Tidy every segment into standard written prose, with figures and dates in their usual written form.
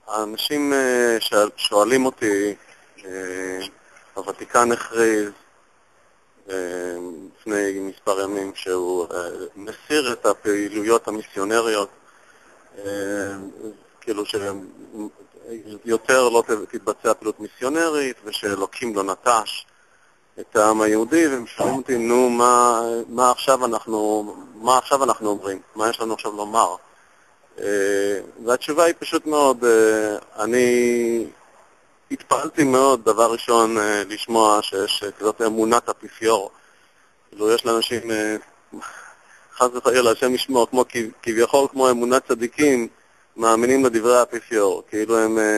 האנשים שואלים אותי, הוותיקן הכריז לפני מספר ימים שהוא מסיר את הפעילויות המיסיונריות, כאילו שיותר לא תתבצע פעילות מיסיונרית ושאלוקים לא נטש את העם היהודי, והם שואלים אותי, נו, מה עכשיו אנחנו אומרים? מה יש לנו עכשיו לומר? והתשובה היא פשוט מאוד, אני התפעלתי מאוד, דבר ראשון, לשמוע שיש כזאת אמונת אפיפיור. כאילו יש לאנשים, חס וחלילה, השם ישמור, כביכול כמו אמונת צדיקים, מאמינים לדברי האפיפיור. כאילו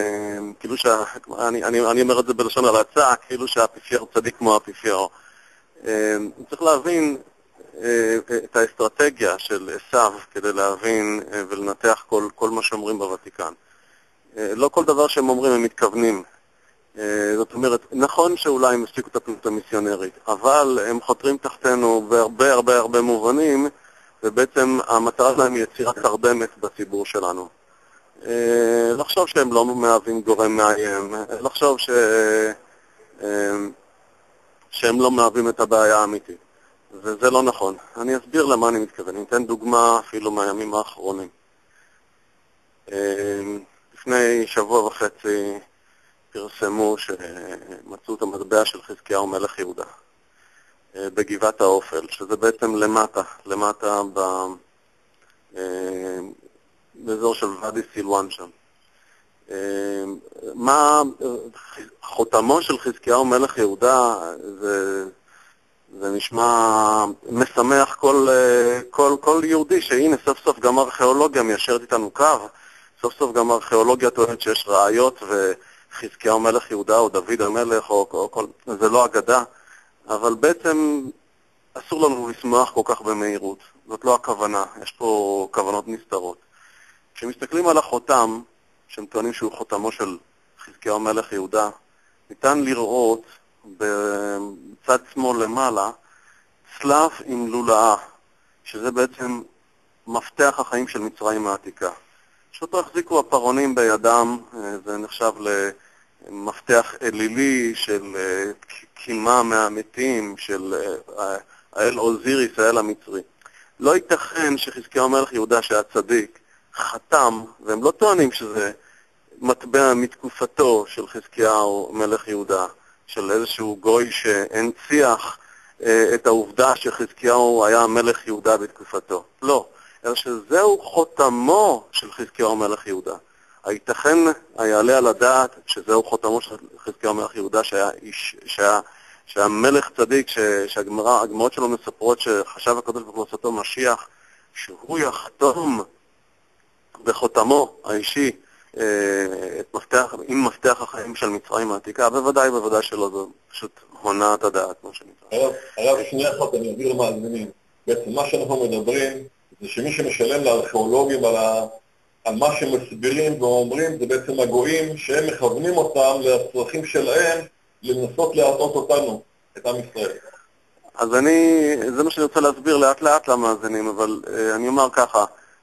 אני אומר את זה בלשון הלצה, כאילו שהאפיפיור צדיק כמו האפיפיור. צריך להבין את האסטרטגיה של עשיו כדי להבין ולנתח כל מה שאומרים בוותיקן. לא כל דבר שהם אומרים הם מתכוונים. זאת אומרת, נכון שאולי הם הפסיקו את הפעילות המיסיונרית, אבל הם חותרים תחתנו בהרבה הרבה הרבה מובנים, ובעצם המטרה שלהם היא יצירת תרדמת בציבור שלנו. לחשוב שהם לא מהווים גורם מאיים, לחשוב שהם לא מהווים את הבעיה האמיתית. וזה לא נכון. אני אסביר למה אני מתכוון. אני אתן דוגמה אפילו מהימים האחרונים. לפני שבוע וחצי פרסמו שמצאו את המטבע של חזקיהו מלך יהודה בגבעת האופל, שזה בעצם למטה באזור של ואדי סילואן שם. מה חותמו של חזקיהו מלך יהודה, זה נשמע משמח כל יהודי, שהנה סוף סוף גם ארכיאולוגיה מיישרת איתנו קו, סוף סוף גם ארכיאולוגיה טוענת שיש ראיות וחזקיהו מלך יהודה או דוד המלך או כל, זה לא אגדה, אבל בעצם אסור לנו לשמוח כל כך במהירות, זאת לא הכוונה, יש פה כוונות נסתרות. כשמסתכלים על החותם, שהם טוענים שהוא חותמו של חזקיהו מלך יהודה, ניתן לראות בצד שמאל למעלה צלף עם לולאה, שזה בעצם מפתח החיים של מצרים העתיקה. שאותו החזיקו הפרעונים בידם, זה נחשב למפתח אלילי של קימה מהמתים, של האל אוזיריס, האל המצרי. לא ייתכן שחזקיהו מלך יהודה שהיה צדיק, חתם, והם לא טוענים שזה מטבע מתקופתו של חזקיהו מלך יהודה, של איזשהו גוי שהנציח את העובדה שחזקיהו היה מלך יהודה בתקופתו. לא, אלא שזהו חותמו של חזקיהו מלך יהודה. הייתכן היעלה על הדעת שזהו חותמו של חזקיהו מלך יהודה, שהיה מלך צדיק, שהגמרות שלו מספרות שחשב הקדוש ברוך הוא לעשותו משיח, שהוא יחתום בחותמו האישי עם מפתח החיים של מצרים העתיקה. בוודאי שלא, זו פשוט הונאת הדעת, מה שנקרא. הרב, שנייה אחת, אני אסביר למאזינים. בעצם מה שאנחנו מדברים זה שמי שמשלם לארכיאולוגים על מה שמסבירים ואומרים, זה בעצם הגויים שהם מכוונים אותם לצרכים שלהם לנסות להטעות אותנו, את עם ישראל. אז זה מה שאני רוצה להסביר לאט לאט למאזינים, אבל אני אומר ככה,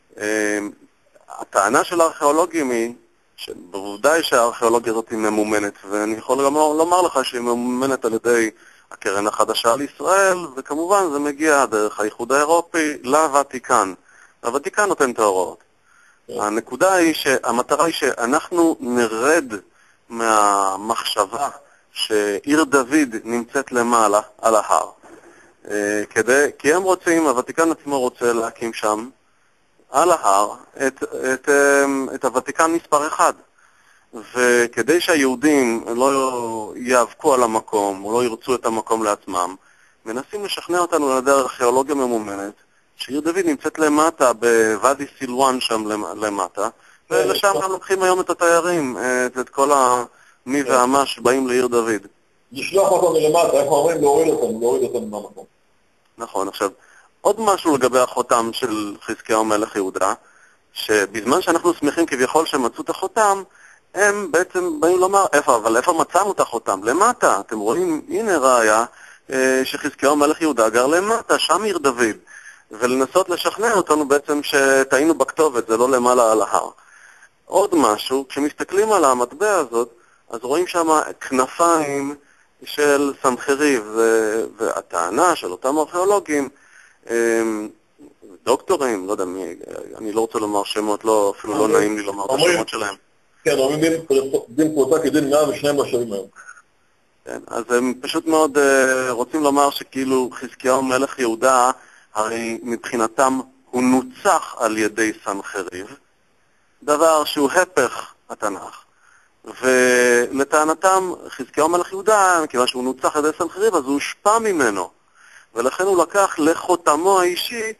הטענה של הארכיאולוגים היא, שבוודאי שהארכיאולוגיה הזאת היא ממומנת, ואני יכול גם לומר לך שהיא ממומנת על ידי הקרן החדשה לישראל, וכמובן זה מגיע דרך האיחוד האירופי לוותיקן. הוותיקן נותן את ההוראות. הנקודה היא שהמטרה היא שאנחנו נרד מהמחשבה שעיר דוד נמצאת למעלה על ההר. כי הם רוצים, הוותיקן עצמו רוצה להקים שם על ההר את הוותיקן מספר אחד. וכדי שהיהודים לא יאבקו על המקום, או לא ירצו את המקום לעצמם, מנסים לשכנע אותנו על ידי ארכיאולוגיה ממומנת, שעיר דוד נמצאת למטה, בוואדי סילואן שם למטה, ולשם גם לוקחים היום את התיירים, את כל מי והמה שבאים לעיר דוד. לשלוח אותם מלמטה, איך אומרים? להוריד אותם מהמקום. נכון, עכשיו, עוד משהו לגבי החותם של חזקיהו מלך יהודה, שבזמן שאנחנו שמחים כביכול שמצאו את החותם, הם בעצם באים לומר, איפה מצאנו את החותם? למטה. אתם רואים, הנה ראיה שחזקיהו מלך יהודה גר למטה, שם עיר דוד. ולנסות לשכנע אותנו בעצם שטעינו בכתובת, זה לא למעלה על ההר. עוד משהו, כשמסתכלים על המטבע הזאת, אז רואים שם כנפיים של סנחריב, והטענה של אותם ארכיאולוגים, דוקטורים, לא יודע מי, אני לא רוצה לומר שמות, אפילו לא נעים לי לומר את השמות שלהם. כן, אומרים דין פרוטה כדין 102 בשבים היום. כן, אז הם פשוט מאוד רוצים לומר שכאילו חזקיהו מלך יהודה, הרי מבחינתם הוא נוצח על ידי סנחריב, דבר שהוא הפך התנ"ך. ולטענתם חזקיהו מלך יהודה, כיוון שהוא נוצח על ידי סנחריב, אז הוא הושפע ממנו. ולכן הוא לקח לחותמו האישי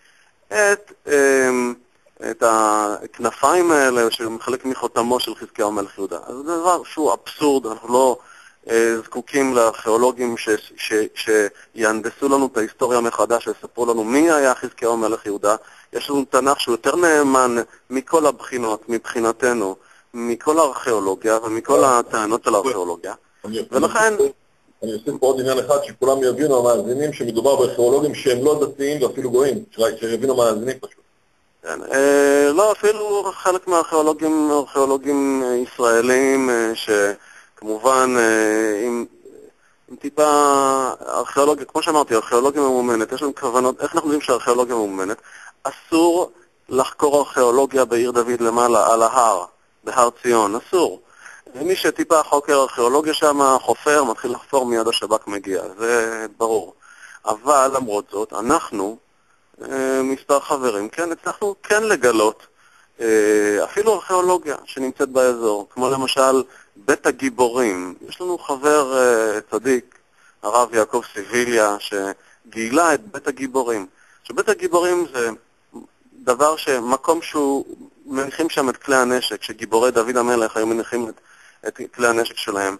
את הכנפיים האלה שהם חלק מחותמו של חזקיהו מלך יהודה. אז זה דבר שהוא אבסורד, אנחנו לא זקוקים לארכיאולוגים שיהנדסו לנו את ההיסטוריה מחדש, שיספרו לנו מי היה חזקיהו מלך יהודה. יש לנו תנ"ך שהוא יותר נאמן מכל הבחינות, מבחינתנו, מכל הארכיאולוגיה ומכל הטענות של הארכיאולוגיה. ולכן אני אוסיף פה עוד עניין אחד שכולם יבינו, המאזינים, שמדובר בארכיאולוגים שהם לא דתיים ואפילו גויים, שיבינו מאזינים פשוט. כן, לא, אפילו חלק מהארכיאולוגים, ארכיאולוגים ישראלים, שכמובן עם טיפה ארכיאולוגיה, כמו שאמרתי, ארכיאולוגיה ממומנת, יש לנו כוונות, איך אנחנו יודעים שהארכיאולוגיה ממומנת? אסור לחקור ארכיאולוגיה בעיר דוד למעלה, על ההר, בהר ציון, אסור. מי שטיפה חוקר ארכיאולוגיה שם, חופר, מתחיל לחפור מיד השב"כ מגיע, זה ברור. אבל למרות זאת, אנחנו, מספר חברים, כן, הצלחנו כן לגלות אפילו ארכיאולוגיה שנמצאת באזור, כמו למשל בית הגיבורים. יש לנו חבר צדיק, הרב יעקב סיביליה, שגילה את בית הגיבורים. שבית הגיבורים זה דבר שמקום שהוא מניחים שם את כלי הנשק, שגיבורי דוד המלך היו מניחים את כלי הנשק שלהם,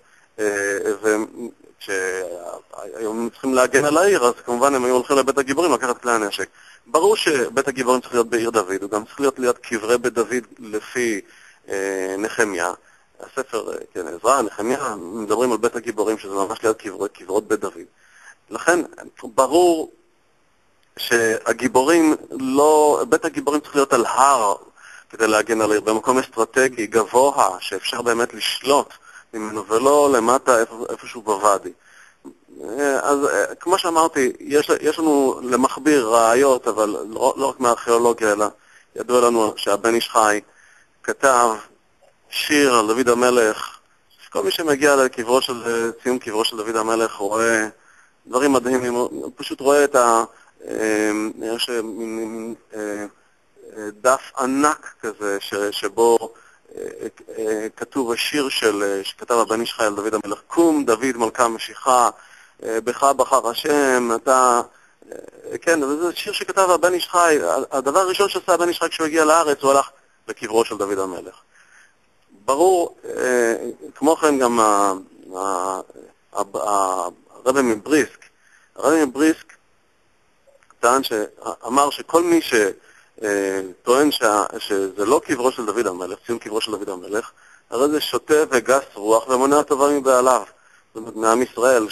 וכשהיום צריכים להגן על העיר, אז כמובן הם היו הולכים לבית הגיבורים לקחת כלי הנשק. ברור שבית הגיבורים צריך להיות בעיר דוד, הוא גם צריך להיות ליד קברי בית דוד לפי נחמיה. הספר, כן, עזרא, נחמיה, מדברים על בית הגיבורים, שזה ממש ליד קברות בית דוד. לכן, ברור שהגיבורים לא, בית הגיבורים צריך להיות על הר כדי להגן על העיר, במקום אסטרטגי, גבוה, שאפשר באמת לשלוט ממנו, ולא למטה איפשהו בוואדי. אז כמו שאמרתי, יש לנו למכביר ראיות, אבל לא רק מהארכיאולוגיה, אלא ידוע לנו שהבן איש חי כתב שיר על דוד המלך, שכל מי שמגיע לקברו של, ציון קברו של דוד המלך רואה דברים מדהימים, הוא פשוט רואה את יש מין דף ענק כזה שבו כתוב השיר שכתב הבן איש חי על דוד המלך, קום דוד מלכה משיחה, בך בחר השם, אתה, כן, וזה שיר שכתב הבן איש חי. הדבר הראשון שעשה הבן איש חי כשהוא הגיע לארץ, הוא הלך לקברו של דוד המלך. ברור, כמו כן גם הרבי מבריסק, טען שאמר שכל מי שטוען שזה לא קברו של דוד המלך, ציון קברו של דוד המלך, הרי זה שוטה וגס רוח ומונע טובה מבעליו. זאת אומרת, מעם ישראל,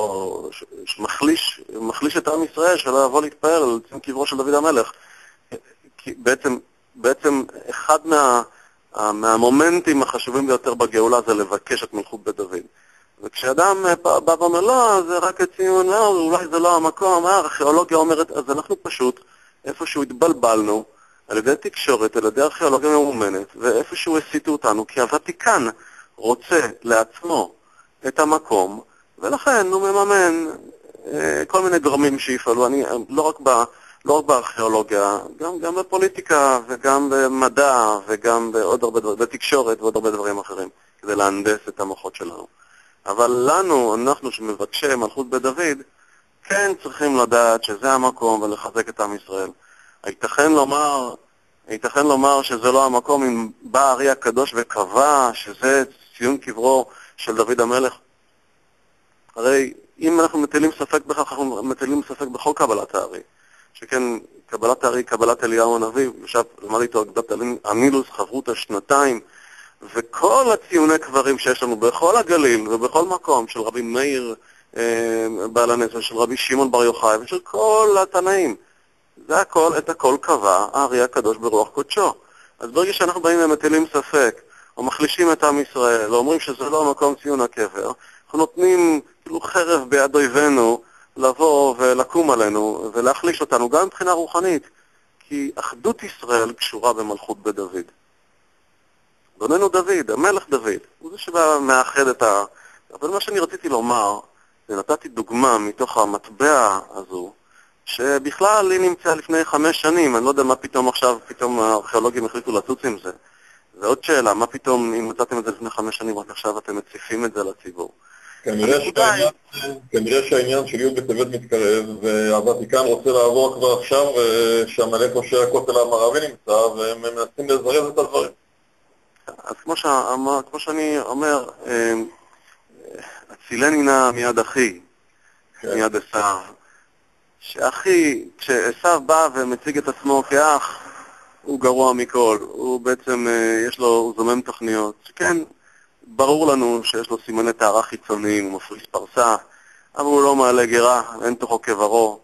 שמחליש את עם ישראל, שלא יבוא להתפעל על ציון קברו של דוד המלך. כי בעצם אחד מהמומנטים החשובים ביותר בגאולה זה לבקש את מלכות בית דוד. וכשאדם בא ואומר, לא, זה רק הציון, לא, אולי זה לא המקום, הארכיאולוגיה אומרת, אז אנחנו פשוט, איפשהו התבלבלנו, על ידי תקשורת, על ידי ארכיאולוגיה ממומנת, ואיפשהו הסיטו אותנו, כי הוותיקן רוצה לעצמו את המקום, ולכן הוא מממן כל מיני גורמים שיפעלו. אני לא רק בארכיאולוגיה, גם בפוליטיקה, וגם במדע, וגם בעוד הרבה דברים, בתקשורת ועוד הרבה דברים אחרים, כדי להנדס את המוחות שלנו. אבל לנו, אנחנו שמבקשי מלכות בית דוד, כן צריכים לדעת שזה המקום ולחזק את עם ישראל. ייתכן לומר שזה לא המקום אם בא הארי הקדוש וקבע שזה ציון קברו של דוד המלך. הרי אם אנחנו מטילים ספק בכך, אנחנו מטילים ספק בכל קבלת הארי. שכן קבלת הארי, קבלת אליהו הנביא, יושב למד איתו אגדת המילוס, חברותא שנתיים, וכל הציוני קברים שיש לנו בכל הגליל ובכל מקום, של רבי מאיר בעל הנס ושל רבי שמעון בר יוחאי ושל כל התנאים, זה הכל, את הכל קבע הארי הקדוש ברוח קודשו. אז ברגע שאנחנו באים ומטילים ספק או מחלישים את עם ישראל, או אומרים שזה לא מקום ציון הקבר, אנחנו נותנים כאילו חרב ביד אויבינו לבוא ולקום עלינו ולהחליש אותנו, גם מבחינה רוחנית, כי אחדות ישראל קשורה במלכות בית דוד. אדוננו דוד, המלך דוד, הוא זה שבא מאחד את אבל מה שאני רציתי לומר, ונתתי דוגמה מתוך המטבע הזו, שבכלל היא נמצאה לפני 5 שנים, אני לא יודע מה פתאום עכשיו, פתאום הארכיאולוגים החליטו לצוץ עם זה. ועוד שאלה, מה פתאום, אם מצאתם את זה לפני 5 שנים, רק עכשיו אתם מציפים את זה לציבור? כנראה שהעניין של י' בטבת מתקרב, והוותיקן רוצה לעבור כבר עכשיו, שהמלך ראשי הכותל המערבי נמצא, והם מנסים לזרז את הדברים. אז כמו שאני אומר, הצילני נא מיד אחי, מיד עשיו, שאחי, כשעשיו בא ומציג את עצמו כאח, הוא גרוע מכל, הוא בעצם, הוא זומם תוכניות, שכן, ברור לנו שיש לו סימני טהרה חיצוניים, הוא מפריס פרסה, אבל הוא לא מעלה גרה, אין תוכו כברו,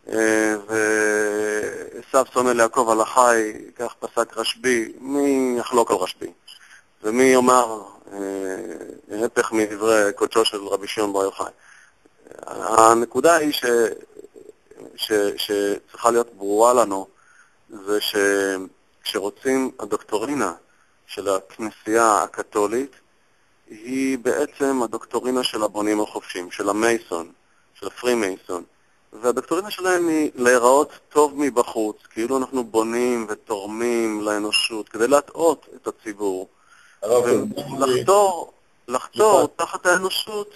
ועשיו שונא ליעקב על החי, כך פסק רשב"י, מי יחלוק על רשב"י? ומי יאמר הפך מדברי קודשו של רבי שמעון בר יוחאי? הנקודה היא שצריכה להיות ברורה לנו, זה שכשרוצים הדוקטורינה של הכנסייה הקתולית, היא בעצם הדוקטורינה של הבונים החופשים, של המייסון, של הפרי מייסון. והדוקטורינה שלהם היא להיראות טוב מבחוץ, כאילו אנחנו בונים ותורמים לאנושות, כדי להטעות את הציבור. ולחתור תחת האנושות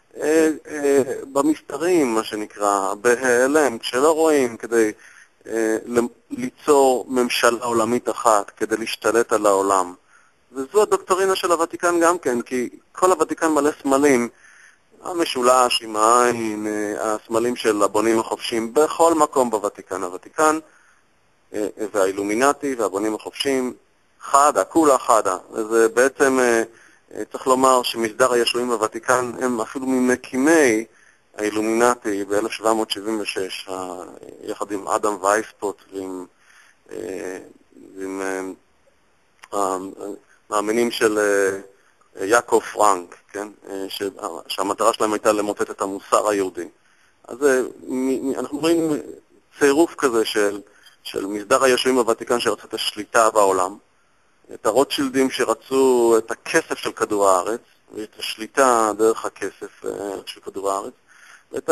במסתרים, מה שנקרא, בהיעלם, כשלא רואים, כדי ליצור ממשלה עולמית אחת, כדי להשתלט על העולם. וזו הדוקטורינה של הוותיקן גם כן, כי כל הוותיקן מלא סמלים, המשולש עם העין, הסמלים של הבונים החופשים, בכל מקום בוותיקן. הוותיקן והאילומינטי והבונים החופשים, חדה, כולה חדה. וזה בעצם, צריך לומר שמסדר הישועים בוותיקן הם אפילו ממקימי האילומינטי ב-1776, יחד עם אדם וייספוט ועם מאמינים של יעקב פרנק, כן? שהמטרה שלהם הייתה למוטט את המוסר היהודי. אז אנחנו רואים צירוף כזה של מסדר הישועים בוותיקן שרצה את השליטה בעולם, את הרוטשילדים שרצו את הכסף של כדור הארץ, ואת השליטה דרך הכסף של כדור הארץ, ואת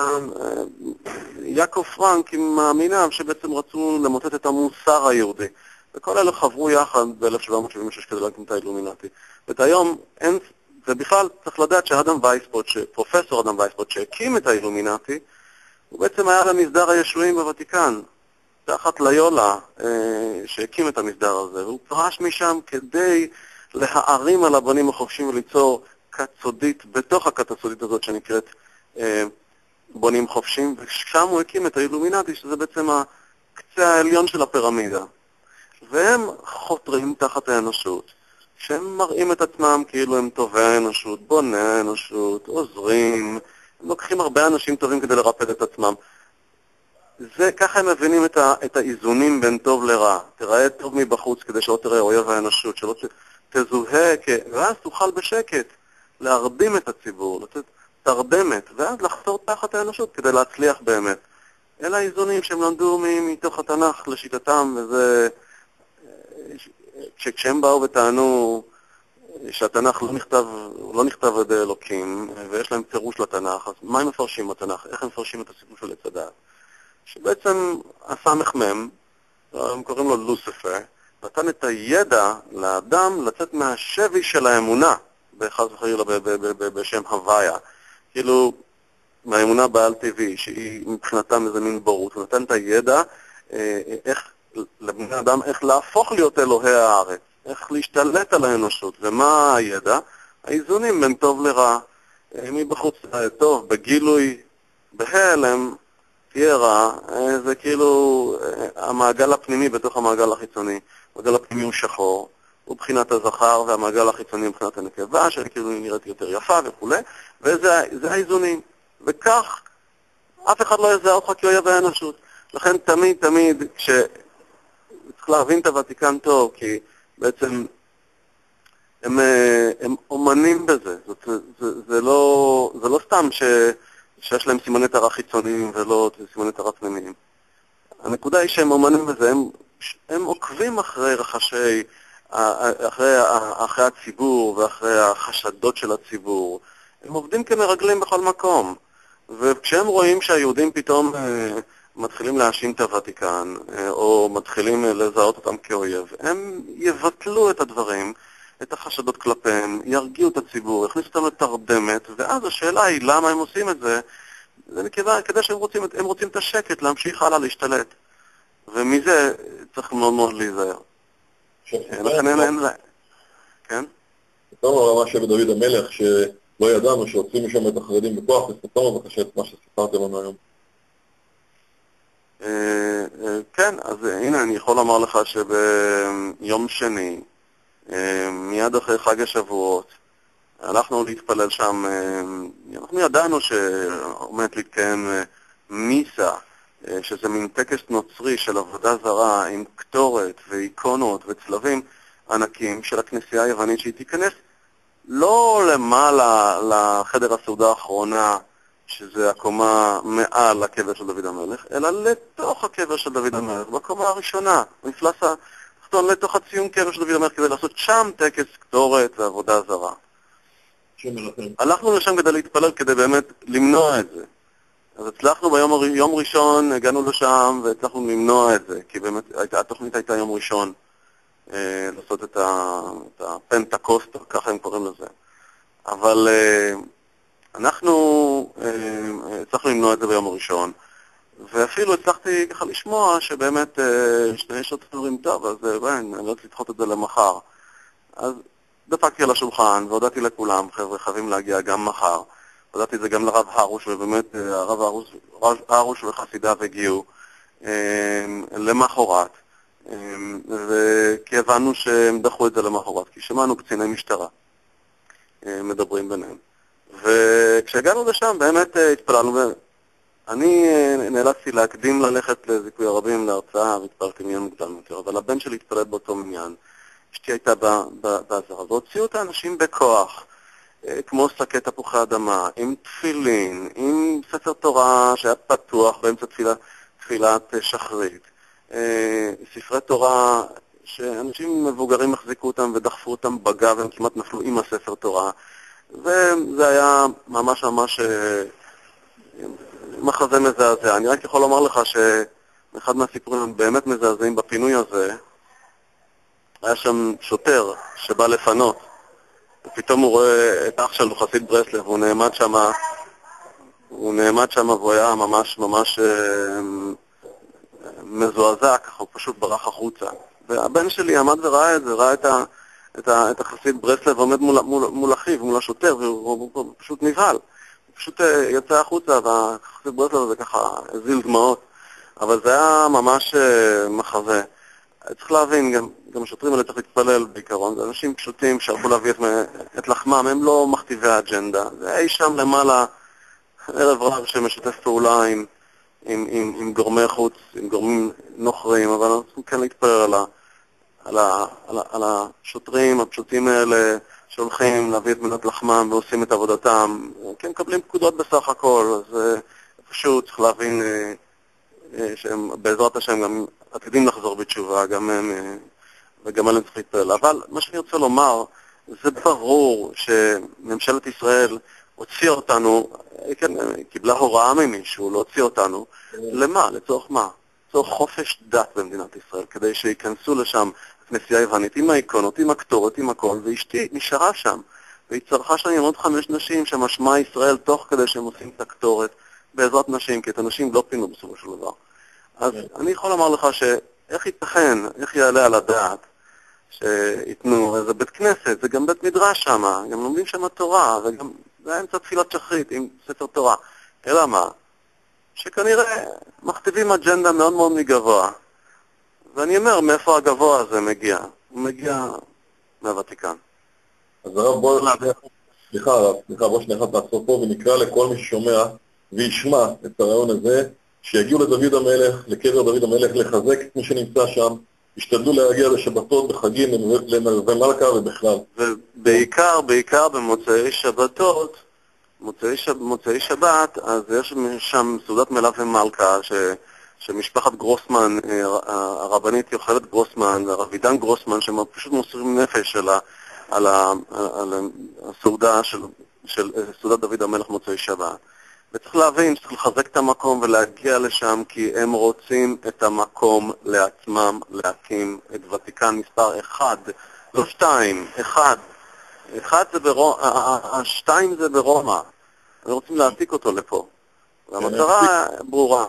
יעקב פרנק עם מאמיניו שבעצם רצו למוטט את המוסר היהודי. וכל אלה חברו יחד ב-1776 כדי להקים את האילומינטי. ואת היום אין, ובכלל צריך לדעת שאדם וייספוט, פרופסור אדם וייספוט שהקים את האילומינטי, הוא בעצם היה למסדר הישועים בוותיקן, תחת ליולה שהקים את המסדר הזה, והוא פרש משם כדי להערים על הבונים החופשים וליצור כת סודית בתוך הכת הסודית הזאת שנקראת בונים חופשים, ושם הוא הקים את האילומינטי, שזה בעצם הקצה העליון של הפירמידה. והם חותרים תחת האנושות, שהם מראים את עצמם כאילו הם טובי האנושות, בוני האנושות, עוזרים, הם לוקחים הרבה אנשים טובים כדי לרפד את עצמם. זה, ככה הם מבינים את האיזונים בין טוב לרע. תראה טוב מבחוץ כדי שלא תראה אויב האנושות, שלא תזוהה, ואז תוכל בשקט להרדים את הציבור, לתת תרדמת, ואז לחתור תחת האנושות כדי להצליח באמת. אלה האיזונים שהם למדו מתוך התנ"ך לשיטתם, וזה כשהם באו וטענו שהתנ"ך לא נכתב על ידי אלוקים, ויש להם פירוש לתנ"ך, אז מה הם מפרשים בתנ"ך? איך הם מפרשים את הסיפור של עץ הדעת? שבעצם הסמ"ם, הם קוראים לו לוסיפר, נתן את הידע לאדם לצאת מהשבי של האמונה, בחס וחלילה בשם הוויה. כאילו, מהאמונה בעל טבעי, שהיא מבחינתם איזה מין בורות, הוא נתן את הידע איך לבני אדם, איך להפוך להיות אלוהי הארץ, איך להשתלט על האנושות. ומה הידע? האיזונים בין טוב לרע. מבחוץ טוב, בגילוי, בהלם, תהיה רע, זה כאילו המעגל הפנימי בתוך המעגל החיצוני. המעגל הפנימי הוא שחור, הוא בחינת הזכר, והמעגל החיצוני הוא בחינת הנקבה, שכאילו נראית יותר יפה וכו'. וזה האיזונים. וכך, אף אחד לא יזהה אותך כאויב האנושות. לכן תמיד, צריך להבין את הוותיקן טוב, כי בעצם הם אומנים בזה. זה לא סתם שיש להם סימני טרה חיצוניים ולא סימני טרה פנימיים. הנקודה היא שהם אומנים בזה, הם עוקבים אחרי רחשי, אחרי הציבור ואחרי החשדות של הציבור. הם עובדים כמרגלים בכל מקום. וכשהם רואים שהיהודים פתאום מתחילים להאשים את הוותיקן, או מתחילים לזהות אותם כאויב, הם יבטלו את הדברים, את החשדות כלפיהם, ירגיעו את הציבור, יכניסו אותם לתרדמת, ואז השאלה היא למה הם עושים את זה, זה כדי שהם רוצים את השקט, להמשיך הלאה להשתלט. ומזה צריך מאוד מאוד להיזהר. לכן אין להם. כן? ספרנו על מה שבדוד המלך, שלא ידענו שהוצאים משם את החרדים בכוח, וספרנו בבקשה את מה שסיפרתם לנו היום. כן, אז הנה אני יכול לומר לך שביום שני, מיד אחרי חג השבועות, הלכנו להתפלל שם, אנחנו ידענו שעומד להתקיים מיסה, שזה מין טקס נוצרי של עבודה זרה עם קטורת ואיקונות וצלבים ענקים של הכנסייה היוונית, שהיא תיכנס לא למעלה לחדר הסעודה האחרונה, שזה הקומה מעל הקבר של דוד המלך, אלא לתוך הקבר של דוד המלך, בקומה הראשונה, מפלס התחתון, לתוך הציון קבר של דוד המלך, כדי לעשות שם טקס קטורת ועבודה זרה. הלכנו לשם כדי להתפלל, כדי באמת למנוע את זה. אז הצלחנו ביום ראשון, הגענו לשם והצלחנו למנוע את זה, כי באמת התוכנית הייתה יום ראשון לעשות את הפנטקוסטה, ככה הם קוראים לזה. אבל אנחנו הצלחנו למנוע את זה ביום הראשון, ואפילו הצלחתי ככה לשמוע שבאמת יש עוד דברים טוב, אז אני לא רוצה לדחות את זה למחר. אז דפקתי על השולחן והודעתי לכולם, חבר'ה, חייבים להגיע גם מחר. הודעתי את זה גם לרב הרוש, ובאמת הרב הרוש וחסידיו הגיעו למחרת, כי הבנו שהם דחו את זה למחרת, כי שמענו קציני משטרה מדברים ביניהם. וכשהגענו לשם באמת התפללנו, אני נאלצתי להקדים ללכת לזיכוי הרבים להרצאה, והתפללתי מניין מוקדם יותר, אבל הבן שלי התפלל באותו מניין. אשתי הייתה בעזרה, והוציאו את האנשים בכוח, כמו שקי תפוחי אדמה, עם תפילין, עם ספר תורה שהיה פתוח באמצע תפילת שחרית, ספרי תורה שאנשים מבוגרים מחזיקו אותם ודחפו אותם בגב, הם כמעט נפלו עם הספר תורה, וזה היה ממש מחזה מזעזע. אני רק יכול לומר לך שאחד מהסיפורים באמת מזעזעים בפינוי הזה, היה שם שוטר שבא לפנות, ופתאום הוא רואה את אח שלו, חסיד ברסלב, הוא נעמד שם והוא היה ממש מזועזע, ככה הוא פשוט ברח החוצה. והבן שלי עמד וראה את זה, ראה את החסיד ברסלב עומד מול אחיו, מול השוטר, והוא פשוט נבהל. הוא פשוט יצא החוצה, והחסיד ברסלב הזה ככה הזיל דמעות. אבל זה היה ממש מחזה. צריך להבין, גם השוטרים האלה צריך להתפלל בעיקרון, זה אנשים פשוטים שהרבו להביא את לחמם, הם לא מכתיבי האג'נדה. זה אי שם למעלה ערב רב שמשתף פעולה עם גורמי חוץ, עם גורמים נוכרים, אבל אנחנו צריכים כן להתפלל על השוטרים הפשוטים האלה שהולכים להביא את מנת לחמם ועושים את עבודתם, כי הם מקבלים פקודות בסך הכל, אז פשוט צריך להבין שהם בעזרת השם גם עתידים לחזור בתשובה, גם הם, וגם עליהם צריך להתפלל. אבל מה שאני רוצה לומר, זה ברור שממשלת ישראל הוציאה אותנו, כן, קיבלה הוראה ממישהו להוציא אותנו, למה? לצורך מה? לצורך חופש דת במדינת ישראל, כדי שיכנסו לשם הכנסייה היוונית עם האיקונות, עם הקטורת, עם הכל, ואשתי נשארה שם, והיא צרכה שם עם עוד 5 נשים שמשמע ישראל תוך כדי שהם עושים את הקטורת בעזרת נשים, כי את הנשים לא פינו בסופו של דבר. אז אני יכול לומר לך שאיך ייתכן, איך יעלה על הדעת שיתנו, זה בית כנסת, זה גם בית מדרש שם, גם לומדים שם התורה, וגם זה אמצע תפילת שחרית עם ספר תורה. אלא מה? שכנראה מכתיבים אג'נדה מאוד מאוד מגבוה. ואני אומר, מאיפה הגבוה הזה מגיע? הוא מגיע מהוותיקן. אז הרב, בוא שנייה תעצור פה ונקרא לכל מי ששומע וישמע את הרעיון הזה, שיגיעו לדוד המלך, לקבר דוד המלך, לחזק את מי שנמצא שם, השתדלו להגיע לשבתות בחגים למלווה מלכה ובכלל. ובעיקר במוצאי שבתות, מוצאי שבת, אז יש שם סעודת מלווה מלכה, שמשפחת גרוסמן, הרבנית יוכלת גרוסמן והרב עידן גרוסמן, שהם פשוט מוסרים נפש על הסעודה של סעודת דוד המלך מוצאי שבת. וצריך להבין שצריך לחזק את המקום ולהגיע לשם, כי הם רוצים את המקום לעצמם להקים את ותיקן מספר 1, לא 2, 1. 1 זה השתיים זה ברומא. הם רוצים להעתיק אותו לפה. והמטרה ברורה.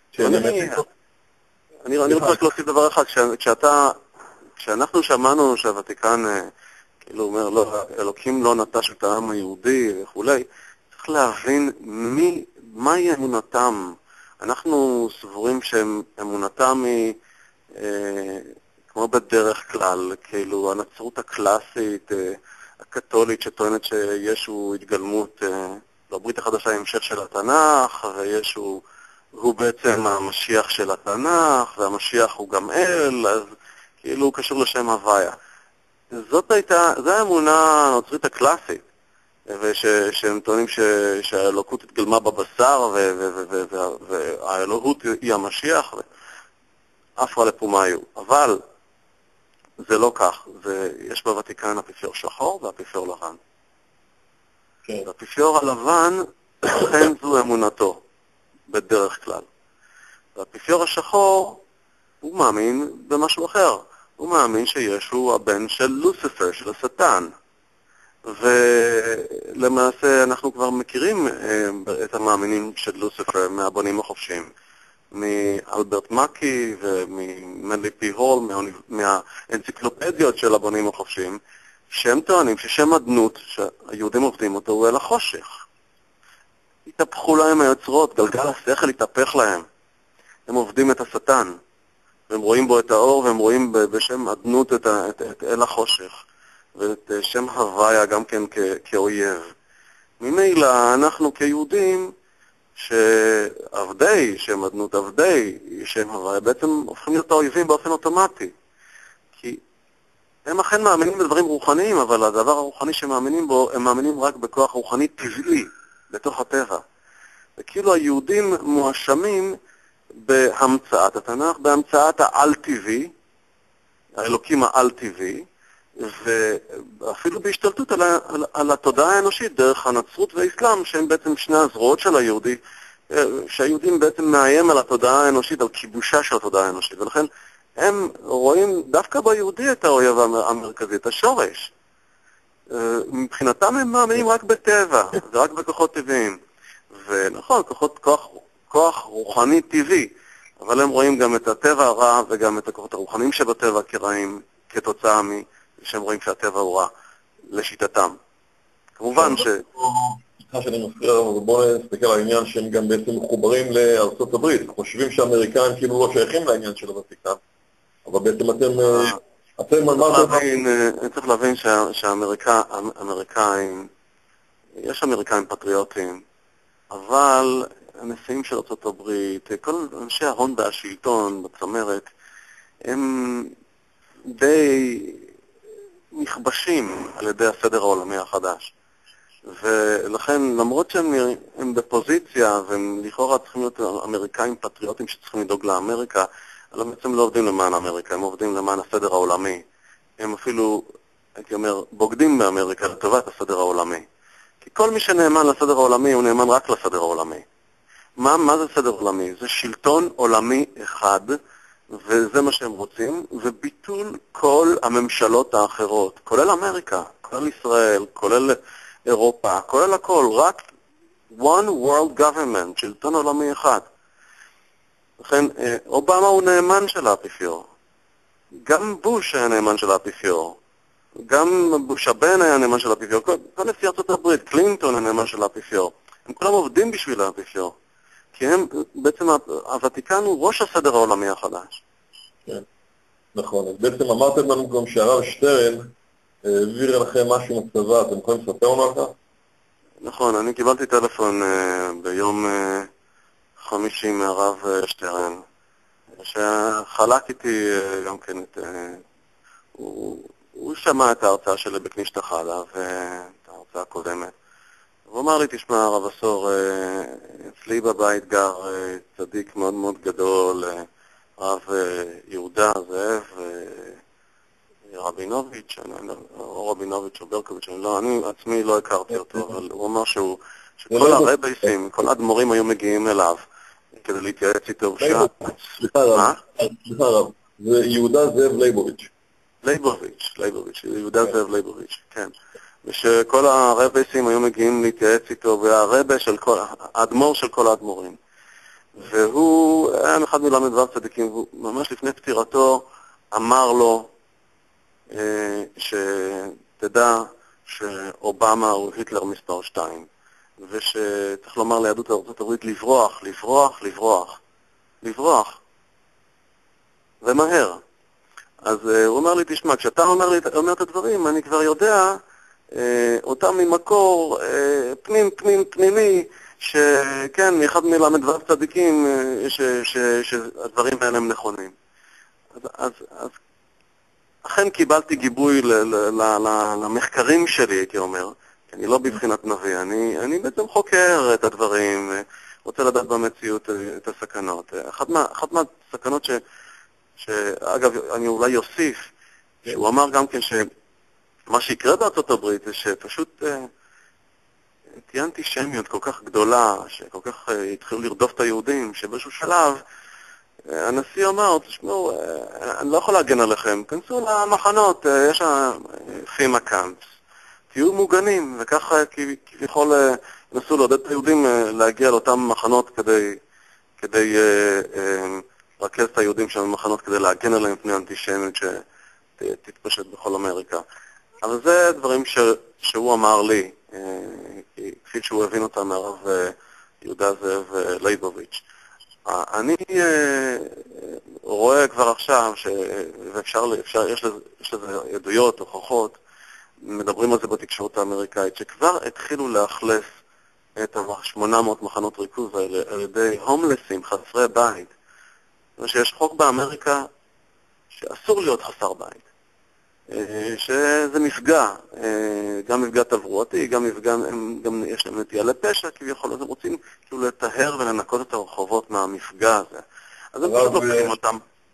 אני רוצה רק להוסיף דבר אחד, כשאנחנו שמענו שהוותיקן כאילו אומר, לא, אלוקים לא נטש את העם היהודי וכולי, צריך להבין מהי אמונתם. אנחנו סבורים שאמונתם היא כמו בדרך כלל, כאילו הנצרות הקלאסית, הקתולית שטוענת שישו התגלמות, בברית החדשה המשך של התנ"ך, וישו הוא בעצם המשיח של התנ"ך, והמשיח הוא גם אל, אז כאילו הוא קשור לשם הוויה. זו האמונה הנוצרית הקלאסית, ושהם טוענים שהאלוקות התגלמה בבשר, והאלוהות היא המשיח, ואפרה לפומיו. אבל זה לא כך, יש בוותיקן האפיפיור שחור והאפיפיור לבן. האפיפיור הלבן, לכן זו אמונתו, בדרך כלל. והאפיפיור השחור, הוא מאמין במשהו אחר. הוא מאמין שישו הבן של לוסיפר, של השטן. ולמעשה אנחנו כבר מכירים את המאמינים של לוסיפר מהבונים החופשיים. מאלברט מקי וממנלי פי הול, מהאנציקלופדיות של הבונים החופשיים, שהם טוענים ששם אדנות שהיהודים עובדים אותו הוא אל החושך. התהפכו להם היוצרות, גלגל השכל התהפך להם. הם עובדים את השטן, והם רואים בו את האור, והם רואים בשם אדנות את אל החושך, ואת שם הוויה גם כן כאויב. ממילא אנחנו כיהודים, שעבדי, שם אדנות עבדי, שם הוויה, בעצם הופכים להיות האויבים באופן אוטומטי. כי הם אכן מאמינים בדברים רוחניים, אבל הדבר הרוחני שמאמינים בו, הם מאמינים רק בכוח רוחני טבעי, בתוך הטבע. וכאילו היהודים מואשמים בהמצאת התנ"ך, בהמצאת העל-טבעי, האלוקים העל-טבעי, ואפילו בהשתלטות על התודעה האנושית דרך הנצרות והאסלאם, שהם בעצם שני הזרועות של היהודי, שהיהודים בעצם מאיים על התודעה האנושית, על כיבושה של התודעה האנושית, ולכן הם רואים דווקא ביהודי את האויב המרכזי, את השורש. מבחינתם הם מאמינים רק בטבע, ורק בכוחות טבעיים. ונכון, כוח רוחני טבעי, אבל הם רואים גם את הטבע הרע וגם את הכוחות הרוחניים שבטבע כרעים, כתוצאה שהם רואים שהטבע הוא רע לשיטתם. כמובן סליחה שאני מזכיר, אבל בואו נסתכל על העניין שהם גם בעצם מחוברים לארצות הברית. חושבים שהאמריקאים כאילו לא שייכים לעניין של הוותיקן, אבל בעצם צריך להבין שהאמריקאים, יש אמריקאים פטריוטים, אבל הנשיאים של ארצות הברית, כל אנשי ההון והשלטון בצמרת, הם די נכבשים על ידי הסדר העולמי החדש. ולכן, למרות שהם בפוזיציה, והם לכאורה צריכים להיות אמריקאים פטריוטים שצריכים לדאוג לאמריקה, אבל הם בעצם לא עובדים למען אמריקה, הם עובדים למען הסדר העולמי. הם אפילו, הייתי אומר, בוגדים באמריקה לטובת הסדר העולמי. כי כל מי שנאמן לסדר העולמי הוא נאמן רק לסדר העולמי. מה זה סדר עולמי? זה שלטון עולמי אחד, וזה מה שהם רוצים, וביטול כל הממשלות האחרות, כולל אמריקה, כולל ישראל, כולל אירופה, כולל הכל, רק one world government, שלטון עולמי אחד. לכן, אובמה הוא נאמן של האפיפיור. גם בוש היה נאמן של האפיפיור. גם בוש הבן היה נאמן של האפיפיור. כל נשיא ארצות הברית, קלינטון היה נאמן של האפיפיור. הם כולם עובדים בשביל האפיפיור. כי הם, בעצם הוותיקן הוא ראש הסדר העולמי החדש. כן, נכון. אז בעצם אמרתם לנו גם שהרב שטרן העביר לכם משהו מצבא, אתם יכולים לספר לנו על כך? נכון, אני קיבלתי טלפון ביום חמישי מהרב שטרן, שחלק איתי גם כן הוא שמע את ההרצאה שלי בכנישת החלה, ואת ההרצאה הקודמת. הוא אמר לי, תשמע, הרב עשור, אצלי בבית גר צדיק מאוד מאוד גדול, הרב יהודה זאב רבינוביץ', או רבינוביץ' או ברקוביץ', אני עצמי לא הכרתי אותו, אבל הוא אמר שכל הרבייסים, כל האדמו"רים היו מגיעים אליו כדי להתייעץ איתו. סליחה רב, זה יהודה זאב ליבוביץ', יהודה זאב ליבוביץ', כן. ושכל הרבייסים היו מגיעים להתייעץ איתו, והרבה של האדמו"ר של כל האדמו"רים. והוא היה אחד מל"ו צדיקים, והוא ממש לפני פטירתו אמר לו שתדע שאובמה הוא היטלר מספר 2, ושצריך לומר ליהדות ארצות הברית לברוח, ומהר. אז הוא אומר לי, תשמע, כשאתה אומר את הדברים, אני כבר יודע אותם ממקור פנימי, שכן, מאחד מל"ו צדיקים, שהדברים האלה הם נכונים. אז אכן קיבלתי גיבוי למחקרים שלי, הייתי אומר. אני לא בבחינת נביא, אני בעצם חוקר את הדברים, רוצה לדעת במציאות את הסכנות. אחת מהסכנות שאגב, אני אולי יוסיף, שהוא אמר גם כן שמה שיקרה בארצות הברית זה שפשוט תהיה אנטישמיות כל כך גדולה, שכל כך התחילו לרדוף את היהודים, שבאיזשהו שלב הנשיא אמר, תשמעו, אני לא יכול להגן עליכם, כנסו למחנות, יש שם פימה קאמפס, תהיו מוגנים, וככה כביכול נסו לעודד את היהודים להגיע לאותם מחנות כדי לרכז את היהודים שם במחנות, כדי להגן עליהם פני אנטישמיות שתתפשט בכל אמריקה. אבל זה דברים שהוא אמר לי, כפי שהוא הבין אותם מהרב יהודה זאב ליבוביץ'. אני רואה כבר עכשיו, יש לזה עדויות, הוכחות, מדברים על זה בתקשורת האמריקאית, שכבר התחילו לאכלס את 800 מחנות ריכוז האלה על ידי הומלסים, חסרי בית. שיש חוק באמריקה שאסור להיות חסר בית. שזה מפגע, גם מפגע תברואתי, גם יש להם נטייה לפשע כביכול, אז הם רוצים כאילו לטהר ולנקות את הרחובות מהמפגע הזה. אז הם פשוט לוקחים אותם.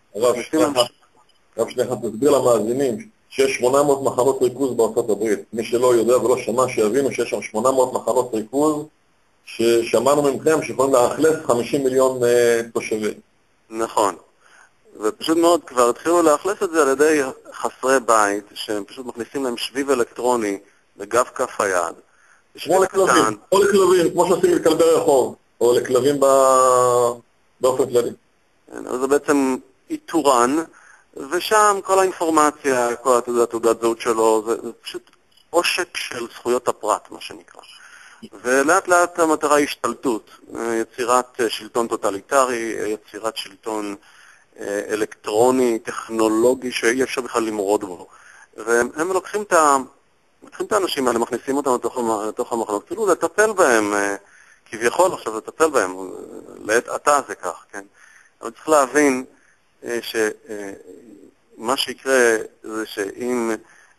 רב שנייה, תסביר למאזינים שיש 800 מחנות ריכוז בארצות הברית. מי שלא יודע ולא שמע, שיבינו שיש שם 800 מחנות ריכוז ששמענו ממכם שיכולים לאכלס 50 מיליון תושבים. נכון. ופשוט מאוד כבר התחילו לאכלס את זה על ידי חסרי בית, שהם פשוט מכניסים להם שביב אלקטרוני בגב כף היד. כמו לכלבים, כמו שעושים לכלבי רחוב, או לכלבים באופן כללי. אז זה בעצם איתורן, ושם כל האינפורמציה, כל התעודת זהות שלו, זה פשוט עושק של זכויות הפרט, מה שנקרא. ולאט לאט המטרה היא השתלטות, יצירת שלטון טוטליטרי, יצירת שלטון אלקטרוני, טכנולוגי, שאי אפשר בכלל למרוד בו. והם לוקחים את האנשים האלה, מכניסים אותם לתוך המחנות, כאילו לטפל בהם, כביכול עכשיו לטפל בהם, לעת עתה זה כך, כן? אבל צריך להבין שמה שיקרה זה שאם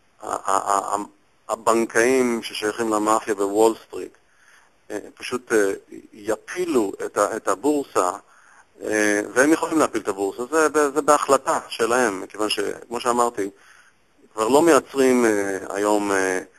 הבנקאים ששייכים למאפיה בוול סטריט פשוט יפילו את הבורסה, והם יכולים להפיל את הבורסה, זה בהחלטה שלהם, מכיוון שכמו שאמרתי, כבר לא מייצרים היום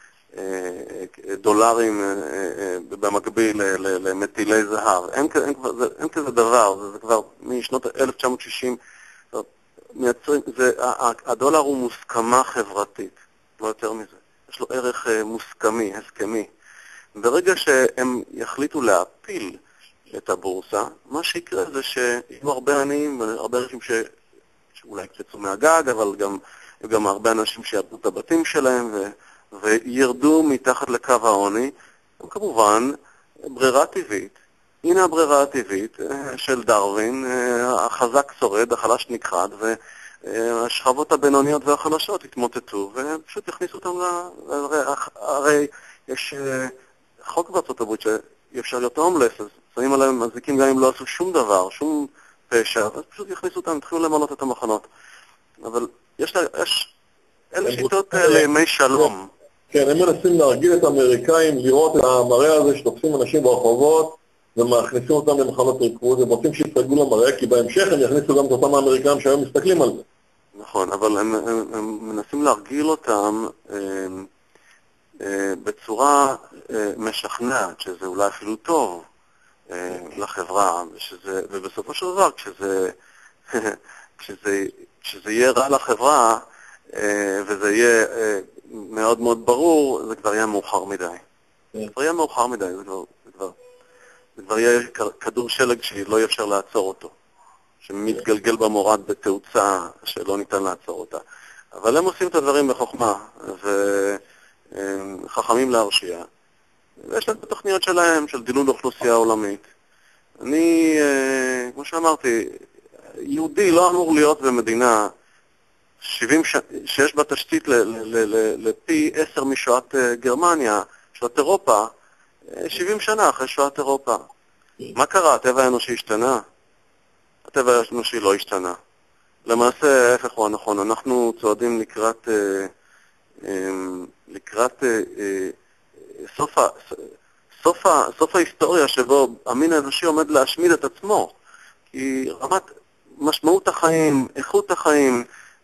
דולרים במקביל למטילי זהב, אין כזה דבר, זה כבר משנות 1960 מייצרים, הדולר הוא מוסכמה חברתית, לא יותר מזה, יש לו ערך מוסכמי, הסכמי. ברגע שהם יחליטו להפיל את הבורסה, מה שיקרה זה שיהיו הרבה עניים, הרבה אנשים שאולי יקפצו מהגג, אבל גם הרבה אנשים שיאבדו את הבתים שלהם וירדו מתחת לקו העוני. וכמובן, ברירה טבעית. הנה הברירה הטבעית של דרווין, החזק שורד, החלש נכחד, והשכבות הבינוניות והחלשות יתמוטטו, ופשוט יכניסו אותם הרי יש חוק בארצות הברית שאי אפשר להיות הומלס, אז שמים עליהם מזיקים גם אם לא עשו שום דבר, שום פשע, אז פשוט יכניסו אותם, התחילו למלות את המחנות. אבל אלה שיטות לימי שלום. כן, הם מנסים להרגיל את האמריקאים לראות את המראה הזה שתופסים אנשים ברחובות ומכניסים אותם למחנות ריכוז, הם רוצים שיסתגלו למראה, כי בהמשך הם יכניסו גם את אותם האמריקאים שהיום מסתכלים על זה. נכון, אבל הם מנסים להרגיל אותם בצורה משכנעת, שזה אולי אפילו טוב לחברה, ובסופו של דבר, כשזה יהיה רע לחברה, וזה יהיה מאוד מאוד ברור, זה כבר יהיה מאוחר מדי. זה כבר יהיה מאוחר מדי, זה כבר יהיה כדור שלג שלא יהיה אפשר לעצור אותו, שמתגלגל במורד בתאוצה שלא ניתן לעצור אותה. אבל הם עושים את הדברים בחוכמה, וחכמים להרשיע. ויש להם את התוכניות שלהם, של דילול אוכלוסייה עולמית. אני, כמו שאמרתי, יהודי לא אמור להיות במדינה 70 שיש בה תשתית לפי 10 משואת גרמניה, שואת אירופה, 70 שנה אחרי שואת אירופה. מה קרה? הטבע האנושי השתנה? הטבע האנושי לא השתנה. למעשה, ההפך הוא הנכון. אנחנו צועדים לקראת סוף ההיסטוריה שבו המין האנושי עומד להשמיד את עצמו. כי רמת משמעות החיים, איכות החיים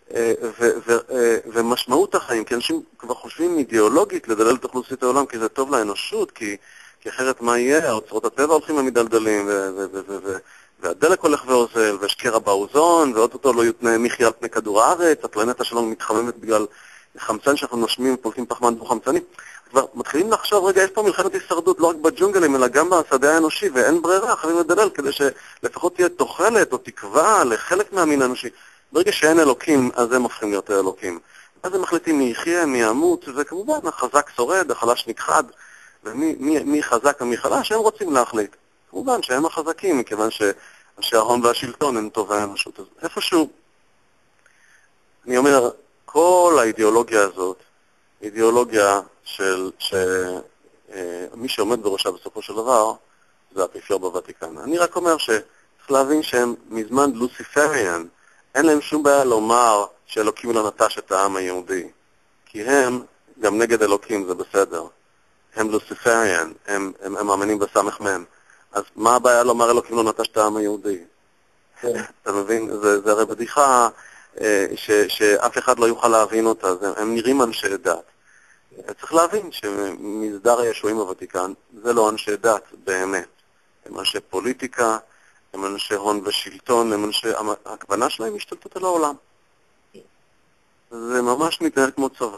ומשמעות החיים, כי אנשים כבר חושבים אידיאולוגית לדלל את אוכלוסיית העולם, כי זה טוב לאנושות, כי אחרת מה יהיה? האוצרות הטבע הולכים ומדלדלים, והדלק הולך ואוזל, ויש קרע באוזון, ואוטוטו לא יותנה מחיה על פני כדור הארץ, הפלנטה שלנו מתחממת בגלל חמצן שאנחנו נושמים, פולטים פחמן דו-חמצני. כבר מתחילים לחשוב, רגע, יש פה מלחמת הישרדות לא רק בג'ונגלים, אלא גם בשדה האנושי, ואין ברירה, חייבים לדלל, כדי שלפחות תהיה תוחלת או תקווה לחלק מהמין האנושי. ברגע שאין אלוקים, אז הם הופכים להיות האלוקים. אז הם מחליטים מי יחיה, מי ימות, וכמובן, החזק שורד, החלש נכחד, ומי חזק ומי חלש, הם רוצים להחליט. כמובן שהם החזקים, מכיוון שההון והשלטון הם טובי האנושות. אז איפשהו, אני אומר, כל האידיאולוגיה הזאת, אידיאולוגיה מי שעומד בראשה בסופו של דבר, זה האפיפיור בוותיקן. אני רק אומר שצריך להבין שהם מזמן לוסיפריאן, אין להם שום בעיה לומר שאלוקים לא נטש את העם היהודי. כי הם, גם נגד אלוקים, זה בסדר. הם לוסיפריאן, הם מאמינים בסמך מם. אז מה הבעיה לומר אלוקים לא נטש את העם היהודי? אתה מבין? זה הרי בדיחה שאף אחד לא יוכל להבין אותה. הם נראים אנשי דת. צריך להבין שמסדר הישועים בוותיקן זה לא אנשי דת באמת. הם אנשי פוליטיקה, הם אנשי הון ושלטון, הכוונה שלהם השתלטות על העולם. זה ממש מתנהל כמו צבא.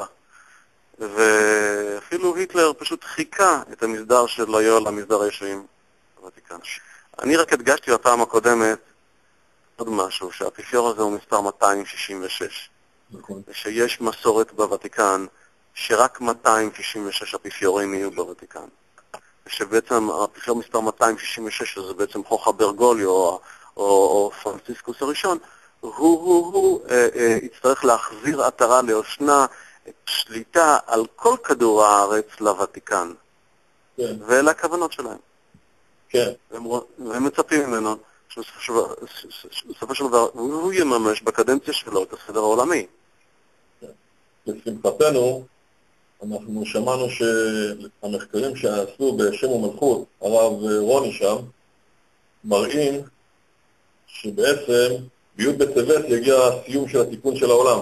ואפילו היטלר פשוט חיכה את המסדר של ליאור למסדר הישועים בוותיקן. אני רק הדגשתי בפעם הקודמת עוד משהו, שהאפיפיור הזה הוא מספר 266. נכון. ושיש מסורת בוותיקן שרק 266 אפיפיורים יהיו בוותיקן. ושבעצם האפיפיור מספר 266, זה בעצם חוכא ברגוליו או פרנציסקוס הראשון, הוא יצטרך להחזיר עטרה ליושנה שליטה על כל כדור הארץ לוותיקן. כן. ואלה הכוונות שלהם. כן. והם מצפים ממנו שבסופו של דבר הוא יממש בקדנציה שלו את הסדר העולמי. לשמחתנו, אנחנו שמענו שהמחקרים שעשו בשם ומלכות, הרב רוני שם, מראים שבעצם בי' בטבת יגיע הסיום של התיקון של העולם.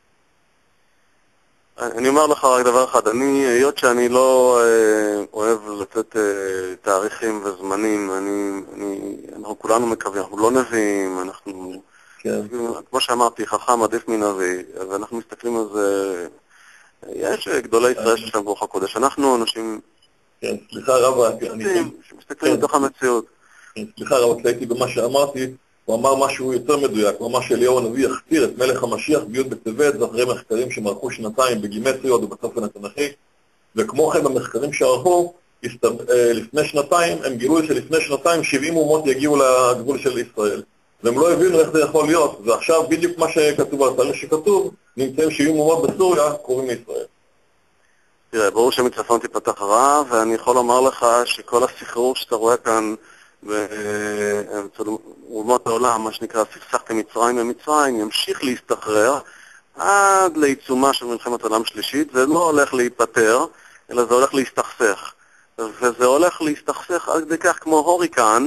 אני אומר לך רק דבר אחד, היות שאני לא אוהב לתת תאריכים וזמנים, אנחנו כולנו מקווים, אנחנו לא נביאים, אנחנו, כן. כמו שאמרתי, חכם עדיף מנביא, ואנחנו מסתכלים על זה, יש גדולי ישראל שיש להם רוח הקודש, אנחנו אנשים... כן, סליחה רב, שמסתכלים לתוך המציאות. סליחה רב, הייתי במה שאמרתי, הוא אמר משהו יותר מדויק, הוא אמר שאליהו הנביא יכתיר את מלך המשיח בי' בטבת, זה אחרי מחקרים שמערכו שנתיים בגימטריות ובצופן התנ"כי, וכמו כן במחקרים שערכו, לפני שנתיים, הם גילו שלפני שנתיים 70 אומות יגיעו לגבול של ישראל. והם לא הבינו איך זה יכול להיות, ועכשיו בדיוק מה שכתוב על התאריך שכתוב, נמצאים 70 אומות בסוריה, קוראים לישראל. תראה, ברור שמצפון תיפתח רע, ואני יכול לומר לך שכל הסחרור שאתה רואה כאן אצל אומות העולם, מה שנקרא סכסך מצרים ומצרים, ימשיך להסתחרר עד לעיצומה של מלחמת העולם שלישית. זה לא הולך להיפטר, אלא זה הולך להסתכסך. וזה הולך להסתכסך עד כדי כך כמו הוריקן,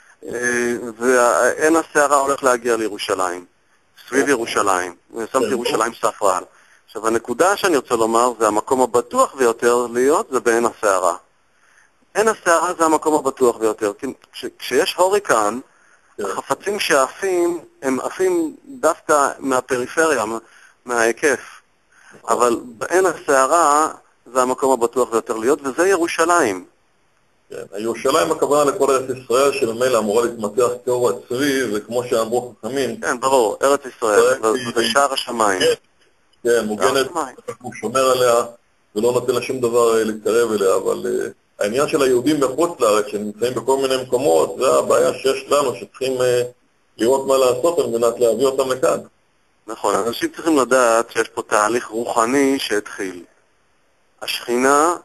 ועין הסערה הולך להגיע לירושלים, סביב ירושלים, ושמתי ירושלים ספרל. עכשיו, הנקודה שאני רוצה לומר, זה המקום הבטוח ביותר להיות, זה בעין הסערה. עין הסערה זה המקום הבטוח ביותר. כשיש הוריקן, החפצים שעפים, הם עפים דווקא מהפריפריה, מההיקף. אבל בעין הסערה זה המקום הבטוח ביותר להיות, וזה ירושלים. כן, ירושלים הכוונה לכל ארץ ישראל, שממילא אמורה להתמתח כאור הצבי, וכמו שאמרו חכמים. כן, ברור, ארץ ישראל, זה שער השמיים. כן, מוגנת, הוא שומר עליה, ולא נותן לה שום דבר להתקרב אליה, אבל העניין של היהודים בחוץ לארץ, שנמצאים בכל מיני מקומות, זה הבעיה שיש לנו, שצריכים לראות מה לעשות על מנת להביא אותם לכאן. נכון, אנשים צריכים לדעת שיש פה תהליך רוחני שהתחיל. השכינה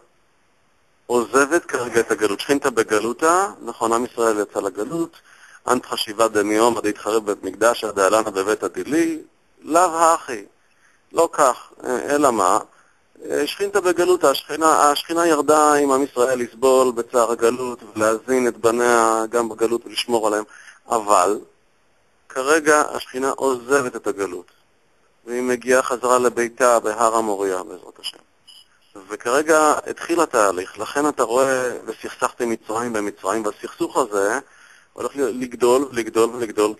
עוזבת כרגע את הגלות. שכינתה בגלותה, נכון, עם ישראל יצא לגלות, אנט חשיבה דמיום, עד יתחרב בית מקדש, עד העלנה בבית הדילי, לאו האחי. לא כך, אלא מה? שכינתה בגלות, השכינה ירדה עם עם ישראל לסבול בצער הגלות, ולהזין את בניה גם בגלות ולשמור עליהם. אבל כרגע השכינה עוזבת את הגלות, והיא מגיעה חזרה לביתה בהר המוריה, בעזרת השם. וכרגע התחיל התהליך, לכן אתה רואה וסכסכתי מצרים במצרים, והסכסוך הזה הולך לגדול ולגדול ולגדול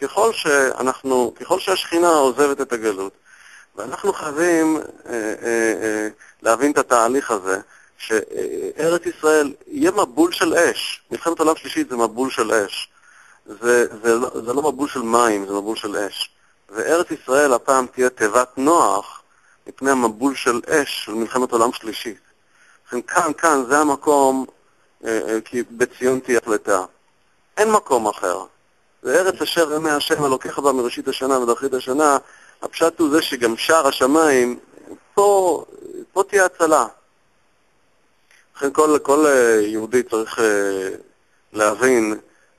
ככל שהשכינה עוזבת את הגלות. ואנחנו חייבים להבין את התהליך הזה, שארץ ישראל יהיה מבול של אש. מלחמת העולם שלישית זה מבול של אש. זה לא מבול של מים, זה מבול של אש. וארץ ישראל הפעם תהיה תיבת נוח מפני המבול של אש של מלחמת העולם שלישית. כאן, זה המקום, כי בציון תהיה החלטה. אין מקום אחר. זה ארץ אשר ימי השם אלוקיך בה מראשית השנה ודרכית השנה. הפשט הוא זה שגם שער השמיים, פה תהיה הצלה. לכן כל יהודי צריך להבין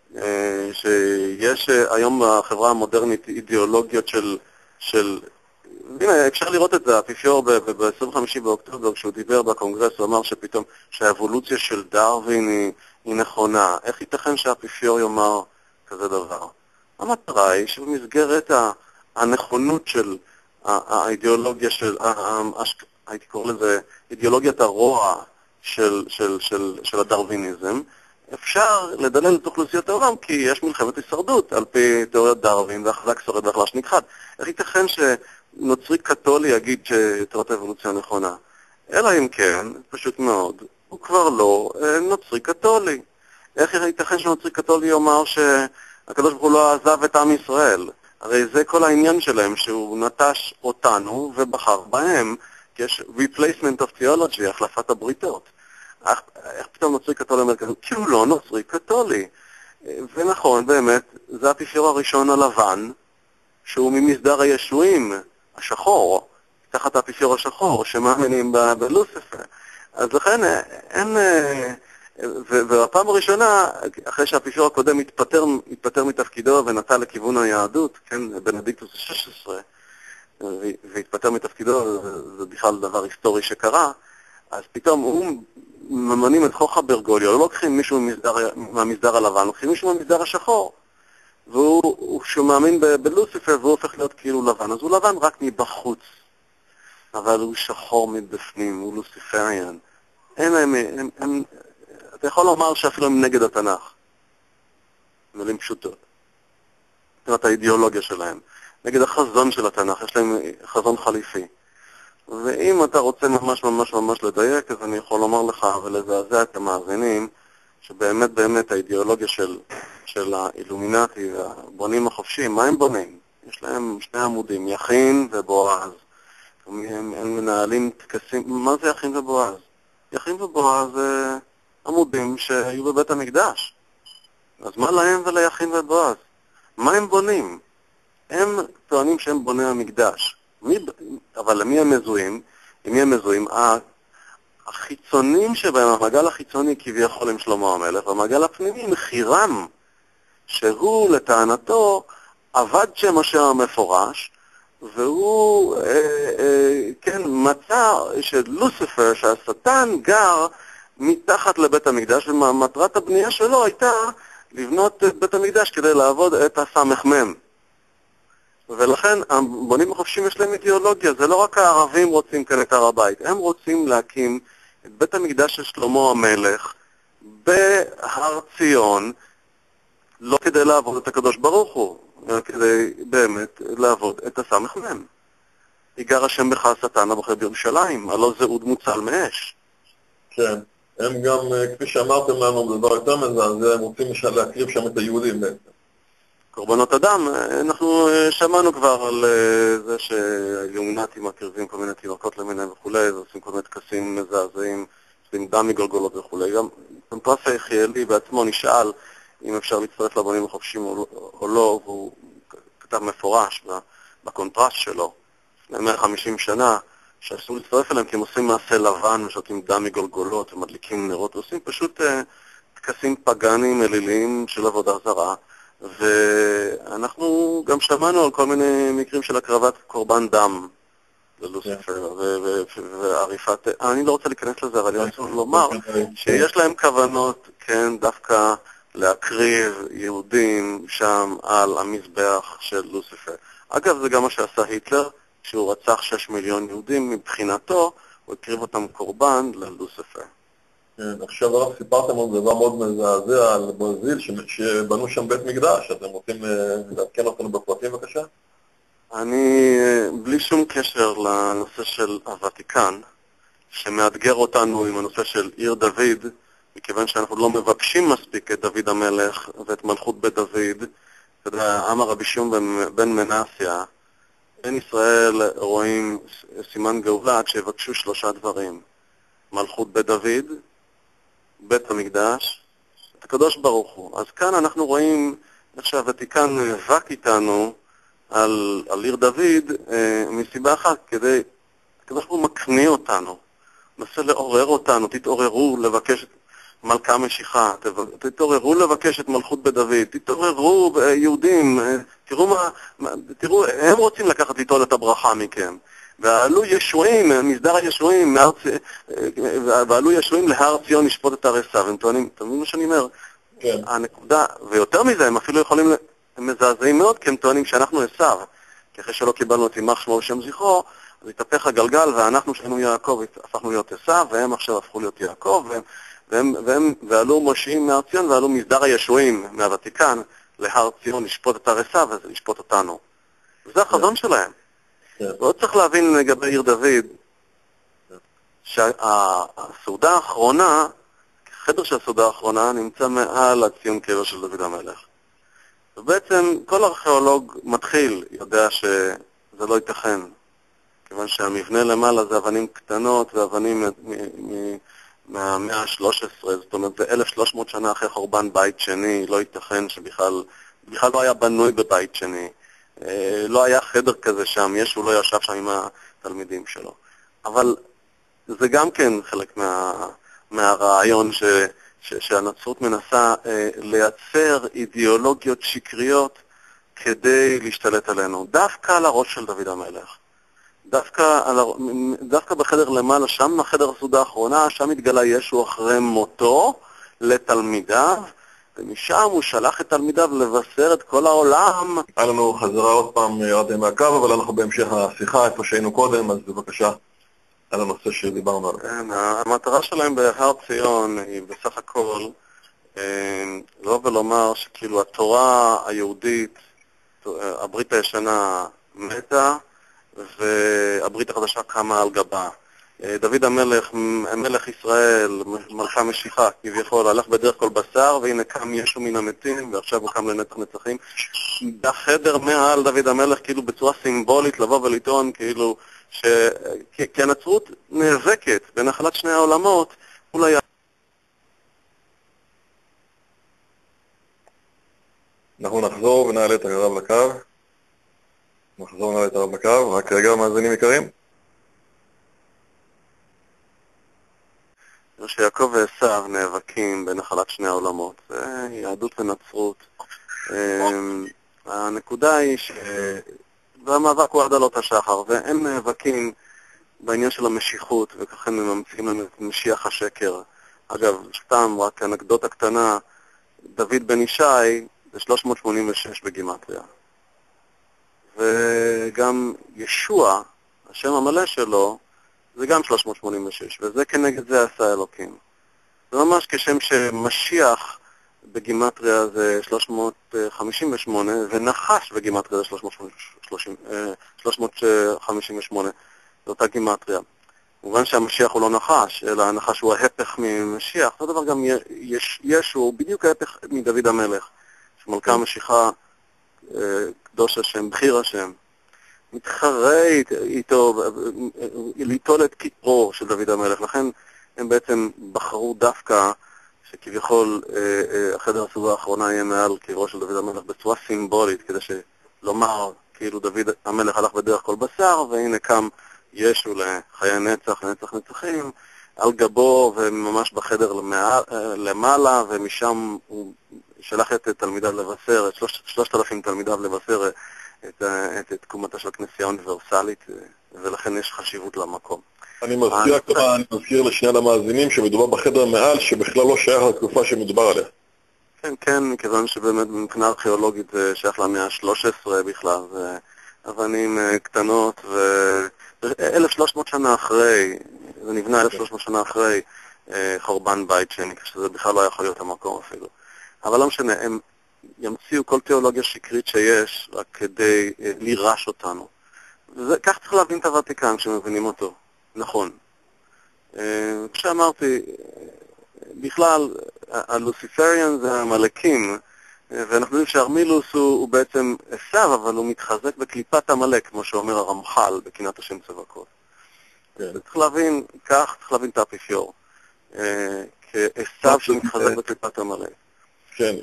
שיש היום בחברה המודרנית אידיאולוגיות של הנה, אפשר לראות את זה. האפיפיור ב-25 באוקטובר, כשהוא דיבר בקונגרס, הוא אמר שפתאום שהאבולוציה של דרווין היא נכונה. איך ייתכן שהאפיפיור יאמר כזה דבר? המטרה היא שבמסגרת הנכונות של האידיאולוגיה של, הייתי קורא לזה, אידיאולוגיית הרוע של הדרוויניזם, אפשר לדלל את אוכלוסיות העולם, כי יש מלחמת הישרדות על פי תיאוריית דרווין, והחזק שורד והחלש נכחד. איך ייתכן שנוצרי קתולי יגיד שתיאוריית האבולוציה נכונה? אלא אם כן, פשוט מאוד, הוא כבר לא נוצרי קתולי. איך ייתכן שנוצרי קתולי יאמר שהקדוש ברוך הוא לא עזב את עם ישראל? הרי זה כל העניין שלהם, שהוא נטש אותנו ובחר בהם, כי יש replacement of theology, החלפת הבריתות. איך פתאום נוצרי קתולי אומר כזה? כי הוא לא נוצרי קתולי. ונכון, באמת, זה האפיפיור הראשון הלבן, שהוא ממסדר הישועים, השחור, תחת האפיפיור השחור, שמאמינים בלוסיפר. אז לכן, אין... והפעם הראשונה, אחרי שהאפיפיור הקודם התפטר מתפקידו ונטה לכיוון היהדות, כן, בנדיקטוס ה-16, והתפטר מתפקידו, זה בכלל דבר היסטורי שקרה, אז פתאום הוא ממנים את חוכא ברגוליו, לא לוקחים מישהו מהמסדר הלבן, לוקחים מישהו מהמסדר השחור, שהוא מאמין בלוסיפר והוא הופך להיות כאילו לבן, אז הוא לבן רק מבחוץ, אבל הוא שחור מבפנים, הוא לוסיפריאן. אתה יכול לומר שאפילו הם נגד התנ"ך, מילים פשוטות, זאת האידיאולוגיה שלהם, נגד החזון של התנ"ך, יש להם חזון חליפי. ואם אתה רוצה ממש ממש ממש לדייק, אז אני יכול לומר לך ולזעזע את המאזינים, שבאמת באמת האידיאולוגיה של האילומינטי והבונים החופשיים, מה הם בונים? יש להם שני עמודים, יכין ובועז. הם מנהלים טקסים, מה זה יכין ובועז? יכין ובועז זה עמודים שהיו בבית המקדש. אז מה להם וליכין ובועז? מה הם בונים? הם טוענים שהם בוני המקדש. אבל למי הם מזוהים? עם מי הם מזוהים? החיצונים שבהם, המעגל החיצוני כביכול עם שלמה המלך, והמעגל הפנימי עם חירם, שהוא לטענתו עבד שם השם המפורש, והוא כן, מצא שלוסיפר, שהשטן גר מתחת לבית המקדש, ומטרת הבנייה שלו הייתה לבנות את בית המקדש כדי לעבוד את הסמ"ם. ולכן הבונים החופשיים יש להם אידיאולוגיה, זה לא רק הערבים רוצים כאן את הר הבית, הם רוצים להקים את בית המקדש של שלמה המלך בהר ציון, לא כדי לעבוד את הקדוש ברוך הוא, אלא כדי באמת לעבוד את הסמ"ם. יגר השם בך השטן הבוחר בירושלים, הלא זה אוד מוצל מאש. כן, הם גם, כפי שאמרתם לנו, דבר יותר מזעזע, הם רוצים להקריב שם את היהודים בעצם. קורבנות אדם, אנחנו שמענו כבר על זה שהיומנטים מקריבים כל מיני תינוקות למיניהם וכולי, ועושים כל מיני טקסים מזעזעים, עושים דם מגולגולות וכולי. גם פרס היחיאלי בעצמו נשאל אם אפשר להצטרף לבונים החופשיים או לא, והוא כתב מפורש בקונטרסט שלו, לפני 150 שנה, שאסור להצטרף אליהם כי הם עושים מעשה לבן ושותים דם מגולגולות ומדליקים נרות, ועושים פשוט טקסים פגניים אליליים של עבודה זרה. ואנחנו גם שמענו על כל מיני מקרים של הקרבת קורבן דם ללוסיפר ועריפת, אני לא רוצה להיכנס לזה, אבל אני רוצה לומר שיש להם כוונות, כן, דווקא להקריב יהודים שם על המזבח של לוסיפר. אגב, זה גם מה שעשה היטלר, כשהוא רצח 6 מיליון יהודים, מבחינתו הוא הקריב אותם קורבן ללוסיפר. עכשיו רק סיפרתם על דבר מאוד מזעזע על ברזיל שבנו שם בית מקדש, אתם רוצים לעדכן אותנו בפרטים בבקשה? אני, בלי שום קשר לנושא של הוותיקן, שמאתגר אותנו עם הנושא של עיר דוד, מכיוון שאנחנו לא מבקשים מספיק את דוד המלך ואת מלכות בית דוד, אתה יודע, אמר רבי שמעון בן מנסיה, בן ישראל רואים סימן גאולה עד שיבקשו 3 דברים, מלכות בית דוד, בית המקדש, את הקדוש ברוך הוא. אז כאן אנחנו רואים איך שהוותיקן נאבק איתנו על עיר דוד מסיבה אחת, כדי, הקדוש ברוך הוא מקנה אותנו, מנסה לעורר אותנו, תתעוררו לבקש את מלכה משיחה, תתעוררו לבקש את מלכות בית דוד, תתעוררו יהודים, תראו, הם רוצים לקחת ליטול את הברכה מכם. ועלו ישועים, מסדר הישועים, ועלו ישועים להר ציון לשפוט את הרסה, והם טוענים, אתה מבין מה שאני אומר? כן. הנקודה, ויותר מזה, הם אפילו יכולים, הם מזעזעים מאוד, כי הם טוענים שאנחנו עשיו, כי אחרי שלא קיבלנו את יימח שמו ושם זכרו, אז התהפך הגלגל, ואנחנו שהיינו יעקב, הפכנו להיות עשיו, והם עכשיו הפכו להיות יעקב, ועלו מושיעים מהר ציון, ועלו מסדר הישועים מהוותיקן להר ציון לשפוט את הרסה, ולשפוט אותנו. וזה החזון שלהם. ועוד צריך להבין לגבי עיר דוד, שהסעודה האחרונה, החדר של הסעודה האחרונה, נמצא מעל הציון קבר של דוד המלך. ובעצם כל ארכיאולוג מתחיל יודע שזה לא ייתכן, כיוון שהמבנה למעלה זה אבנים קטנות ואבנים מהמאה ה-13, זאת אומרת זה 1300 שנה אחרי חורבן בית שני, לא ייתכן שבכלל לא היה בנוי בבית שני. לא היה חדר כזה שם, ישו לא ישב שם עם התלמידים שלו. אבל זה גם כן חלק מהרעיון שהנצרות מנסה לייצר אידיאולוגיות שקריות כדי להשתלט עלינו. דווקא על הראש של דוד המלך. דווקא בחדר למעלה, שם החדר הסעודה האחרונה, שם התגלה ישו אחרי מותו לתלמידיו, ומשם הוא שלח את תלמידיו לבשר את כל העולם. היה לנו חזרה עוד פעם ירדתם מהקו, אבל אנחנו בהמשך השיחה, איפה שהיינו קודם, אז בבקשה, על הנושא שדיברנו עליו. כן, המטרה שלהם בהר ציון היא בסך הכל לא ולומר שכאילו התורה היהודית, הברית הישנה מתה, והברית החדשה קמה על גבה. דוד המלך, מלך ישראל, מלכה משיחה, כביכול, הלך בדרך כל בשר, והנה קם ישו מן המתים, ועכשיו הוא קם לנצח נצחים. בחדר מעל דוד המלך, כאילו בצורה סימבולית, לבוא ולטעון, כאילו, כי הנצרות נאבקת בנחלת שני העולמות, אולי... אנחנו נחזור ונעלה את הרב לקו. רק רגע, מאזינים יקרים. שיעקב ועשיו נאבקים בנחלת שני העולמות. זה יהדות ונצרות. הנקודה היא והמאבק הוא עד עלות השחר, והם נאבקים בעניין של המשיכות, וכך הם ממציאים לנו את משיח השקר. אגב, סתם, רק אנקדוטה קטנה, דוד בן ישי זה 386 בגימטריה. וגם ישוע, השם המלא שלו, זה גם 386, וזה כנגד זה עשה אלוקים. זה ממש כשם שמשיח בגימטריה זה 358, ונחש בגימטריה זה 358, זו אותה גימטריה. כמובן שהמשיח הוא לא נחש, אלא הנחש הוא ההפך ממשיח. אותו דבר גם ישו הוא בדיוק ההפך מדוד המלך, שמלכה המשיחה, קדוש השם, בחיר השם, מתחרה איתו, ליטול את כיפרו של דוד המלך. לכן הם בעצם בחרו דווקא שכביכול החדר הסעודה האחרונה יהיה מעל קברו של דוד המלך בצורה סימבולית, כדי שלומר כאילו דוד המלך הלך בדרך כל בשר, והנה קם ישו לחיי נצח, לנצח נצחים, על גבו וממש בחדר למעלה, ומשם הוא שלח את תלמידיו לבשר, את 3,000 תלמידיו לבשר את תקומתה של הכנסייה האוניברסלית, ולכן יש חשיבות למקום. אני מזכיר לשני המאזינים שמדובר בחדר מעל, שבכלל לא שייך לתקופה שמדובר עליה. כן, כן, מכיוון שבאמת מבחינה ארכיאולוגית זה שייך למאה ה-13 בכלל, זה אבנים קטנות, ו-1300 שנה אחרי, זה נבנה 1300 שנה אחרי חורבן בית שני, שזה בכלל לא יכול להיות המקום אפילו. אבל לא משנה, הם ימציאו כל תיאולוגיה שקרית שיש, רק כדי לירש אותנו. כך צריך להבין את הוותיקן כשמבינים אותו. נכון. כשאמרתי, בכלל, הלוסיפריאן זה המלאקים, ואנחנו יודעים שהארמילוס הוא בעצם עשיו, אבל הוא מתחזק בקליפת המלאק, כמו שאומר הרמח"ל בקינת השם צבקות. צריך להבין, כך צריך להבין את האפיפיור, כעשיו שמתחזק בקליפת המלאק. כן,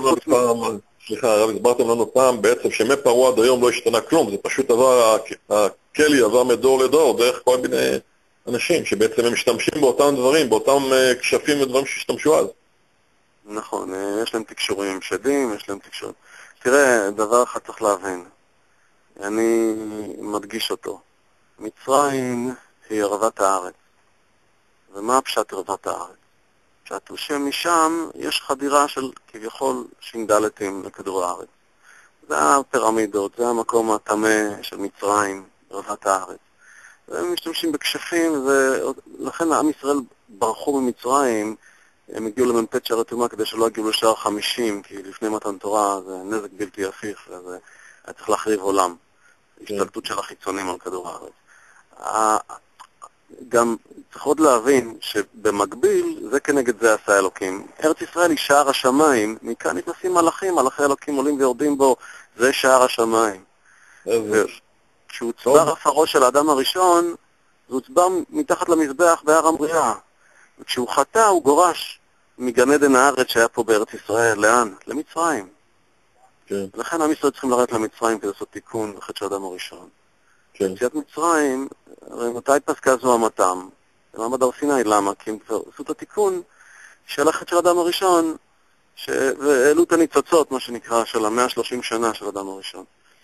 הסברתם לנו פעם בעצם שמפרעה עד היום לא השתנה כלום, זה פשוט הכלי עבר מדור לדור דרך כל מיני אנשים שבעצם הם משתמשים באותם דברים, באותם כשפים ודברים שהשתמשו אז. נכון, יש להם תקשורים עם שדים, יש להם תקשורים. תראה, דבר אחד צריך להבין, אני מדגיש אותו. מצרים היא ערבת הארץ. ומה פשט ערבת הארץ? פשט הוא שמשם יש חדירה של כביכול שינדלתים לכדור הארץ. זה הפירמידות, זה המקום הטמא של מצרים, ערבת הארץ. והם משתמשים בכשפים, ולכן עם ישראל ברחו ממצרים, הם הגיעו למ"ט שערי טומאה כדי שלא הגיעו לשער 50, כי לפני מתן תורה זה נזק בלתי הפיך, וזה היה צריך להחריב עולם. השתלטות של החיצונים על כדור הארץ. גם צריך עוד להבין שבמקביל, זה כנגד זה עשה אלוקים. ארץ ישראל היא שער השמיים, מכאן נכנסים מלאכים, מלאכי אלוקים עולים ויורדים בו, זה שער השמיים. כשהוא צבר עפרו של האדם הראשון, זה הוצבר מתחת למזבח בהר המריאה. וכשהוא חטא, הוא גורש מגן עדן הארץ שהיה פה בארץ ישראל. לאן? למצרים. כן. ולכן עם ישראל צריכים לרדת למצרים כדי לעשות תיקון בחטא של האדם הראשון. כן. יציאת מצרים, הרי מתי פסקה זו המתם? במעמד הר סיני, למה? כי הם כבר עשו את התיקון של החטא של האדם הראשון, והעלו את הניצוצות, מה שנקרא, של 130 שנה של האדם הראשון,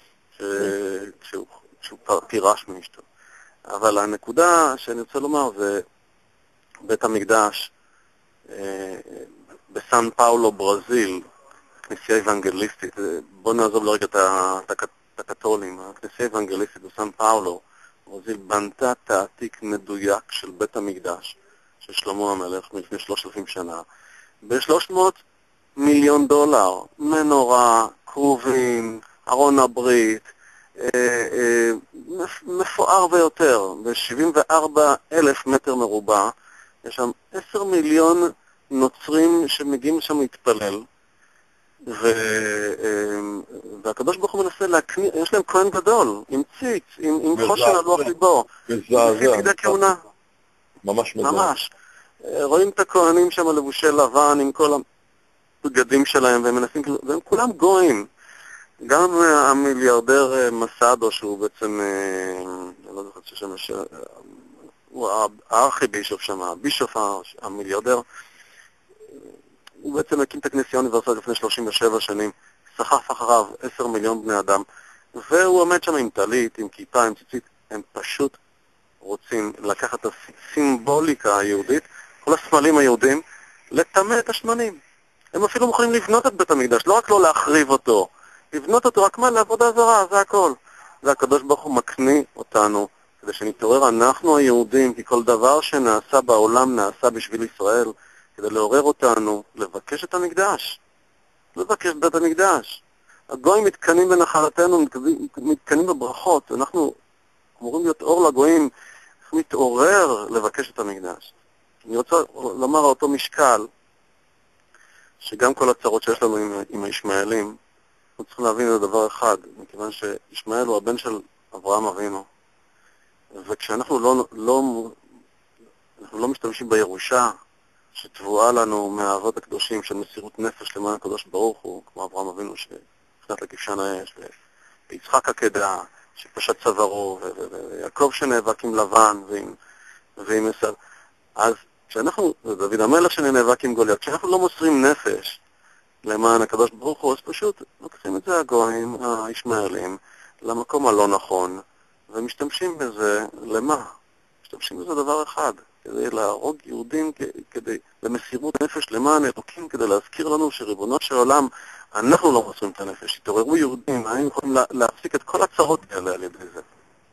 שהוא פירש מאשתו. אבל הנקודה שאני רוצה לומר זה בית המקדש בסן פאולו, ברזיל, כנסייה אוונגליסטית. בואו נעזוב לרגע את הקתולים. הכנסייה האוונגליסטית בסן פאולו, ברזיל, בנתה תעתיק מדויק של בית המקדש של שלמה המלך מלפני 3,000 שנה ב$300 מיליון. מנורה, כרובים, ארון הברית, מפואר ויותר, ב-74,000 מטר מרובע. יש שם 10 מיליון נוצרים שמגיעים שם להתפלל, והקדוש ברוך הוא מנסה להקניע, יש להם כהן גדול, עם ציץ, עם חושן על לוח ליבו, לפי פקידי כהונה. ממש מזעזע. ממש. רואים את הכהנים שם לבושי לבן עם כל הבגדים שלהם, והם מנסים, והם כולם גויים. גם המיליארדר מסאדו, שהוא בעצם, אני לא זוכר ששם, הוא הארכיבישוף שם, הבישוף המיליארדר, הוא בעצם הקים את הכנסייה האוניברסלית לפני 37 שנים, סחף אחריו 10 מיליון בני אדם, והוא עומד שם עם טלית, עם כיפה, עם ציצית. הם פשוט רוצים לקחת את הסימבוליקה היהודית, כל הסמלים היהודים, לטמא את השמנים. הם אפילו מוכנים לבנות את בית המקדש, לא רק לא להחריב אותו, לבנות אותו רק מה? לעבודה זרה, זה הכל. זה הקדוש ברוך הוא מקנה אותנו, כדי שנתעורר אנחנו היהודים, כי כל דבר שנעשה בעולם נעשה בשביל ישראל, כדי לעורר אותנו, לבקש את המקדש. לבקש את בית המקדש. הגויים מתקנים בנחלתנו, מתקנים בברכות. אנחנו אמורים להיות אור לגויים, מתעורר לבקש את המקדש. אני רוצה לומר על אותו משקל, שגם כל הצרות שיש לנו עם הישמעאלים, אנחנו צריכים להבין את דבר אחד, מכיוון שישמעאל הוא הבן של אברהם אבינו. וכשאנחנו לא משתמשים בירושה, שתבואה לנו מהאבות הקדושים של מסירות נפש למען הקדוש ברוך הוא, כמו אברהם אבינו שנכנס לכבשן האש, ויצחק עקדה שפשט צווארו, ויעקב שנאבק עם לבן ועם עשיו. אז כשאנחנו, דוד המלך שנאבק עם גוליית, כשאנחנו לא מוסרים נפש למען הקדוש ברוך הוא, אז פשוט לוקחים את זה הגויים, הישמעאלים, למקום הלא נכון, ומשתמשים בזה למה? משתמשים בזה דבר אחד, כדי להרוג יהודים, כדי למסירות נפש למען אלוקים, כדי להזכיר לנו שריבונו של עולם, אנחנו לא מוסרים את הנפש. התעוררו יהודים, היינו יכולים להפסיק את כל הצרות האלה על ידי זה.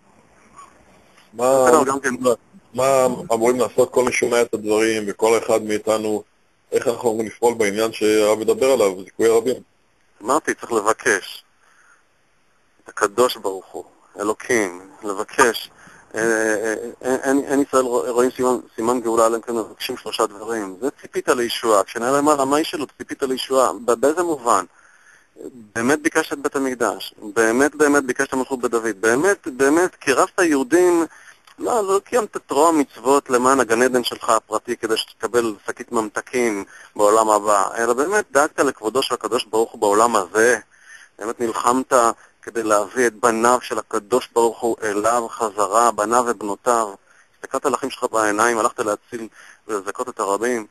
מה אמורים לעשות כל מי שומע את הדברים, וכל אחד מאיתנו, איך אנחנו אמורים לפעול בעניין שהרב מדבר עליו, זיכוי רבים? אמרתי, צריך לבקש את הקדוש ברוך הוא, אלוקים, לבקש. אין ישראל רואים סימן גאולה, עליהם כאן מבקשים 3 דברים. זה ציפית לישועה. כשנראה למה רמאי שלו, ציפית לישועה. באיזה מובן? באמת ביקשת את בית המקדש. באמת ביקשת מלכות בדוד. באמת קירבת יהודים. לא קיימת תורה מצוות למען הגן עדן שלך הפרטי כדי שתקבל שקית ממתקים בעולם הבא, אלא באמת דאגת לכבודו של הקדוש ברוך הוא בעולם הזה. באמת נלחמת כדי להביא את בניו של הקדוש ברוך הוא אליו חזרה, בניו ובנותיו. הסתכלת על אחים שלך בעיניים, הלכת להציל ולזכות את הרבים.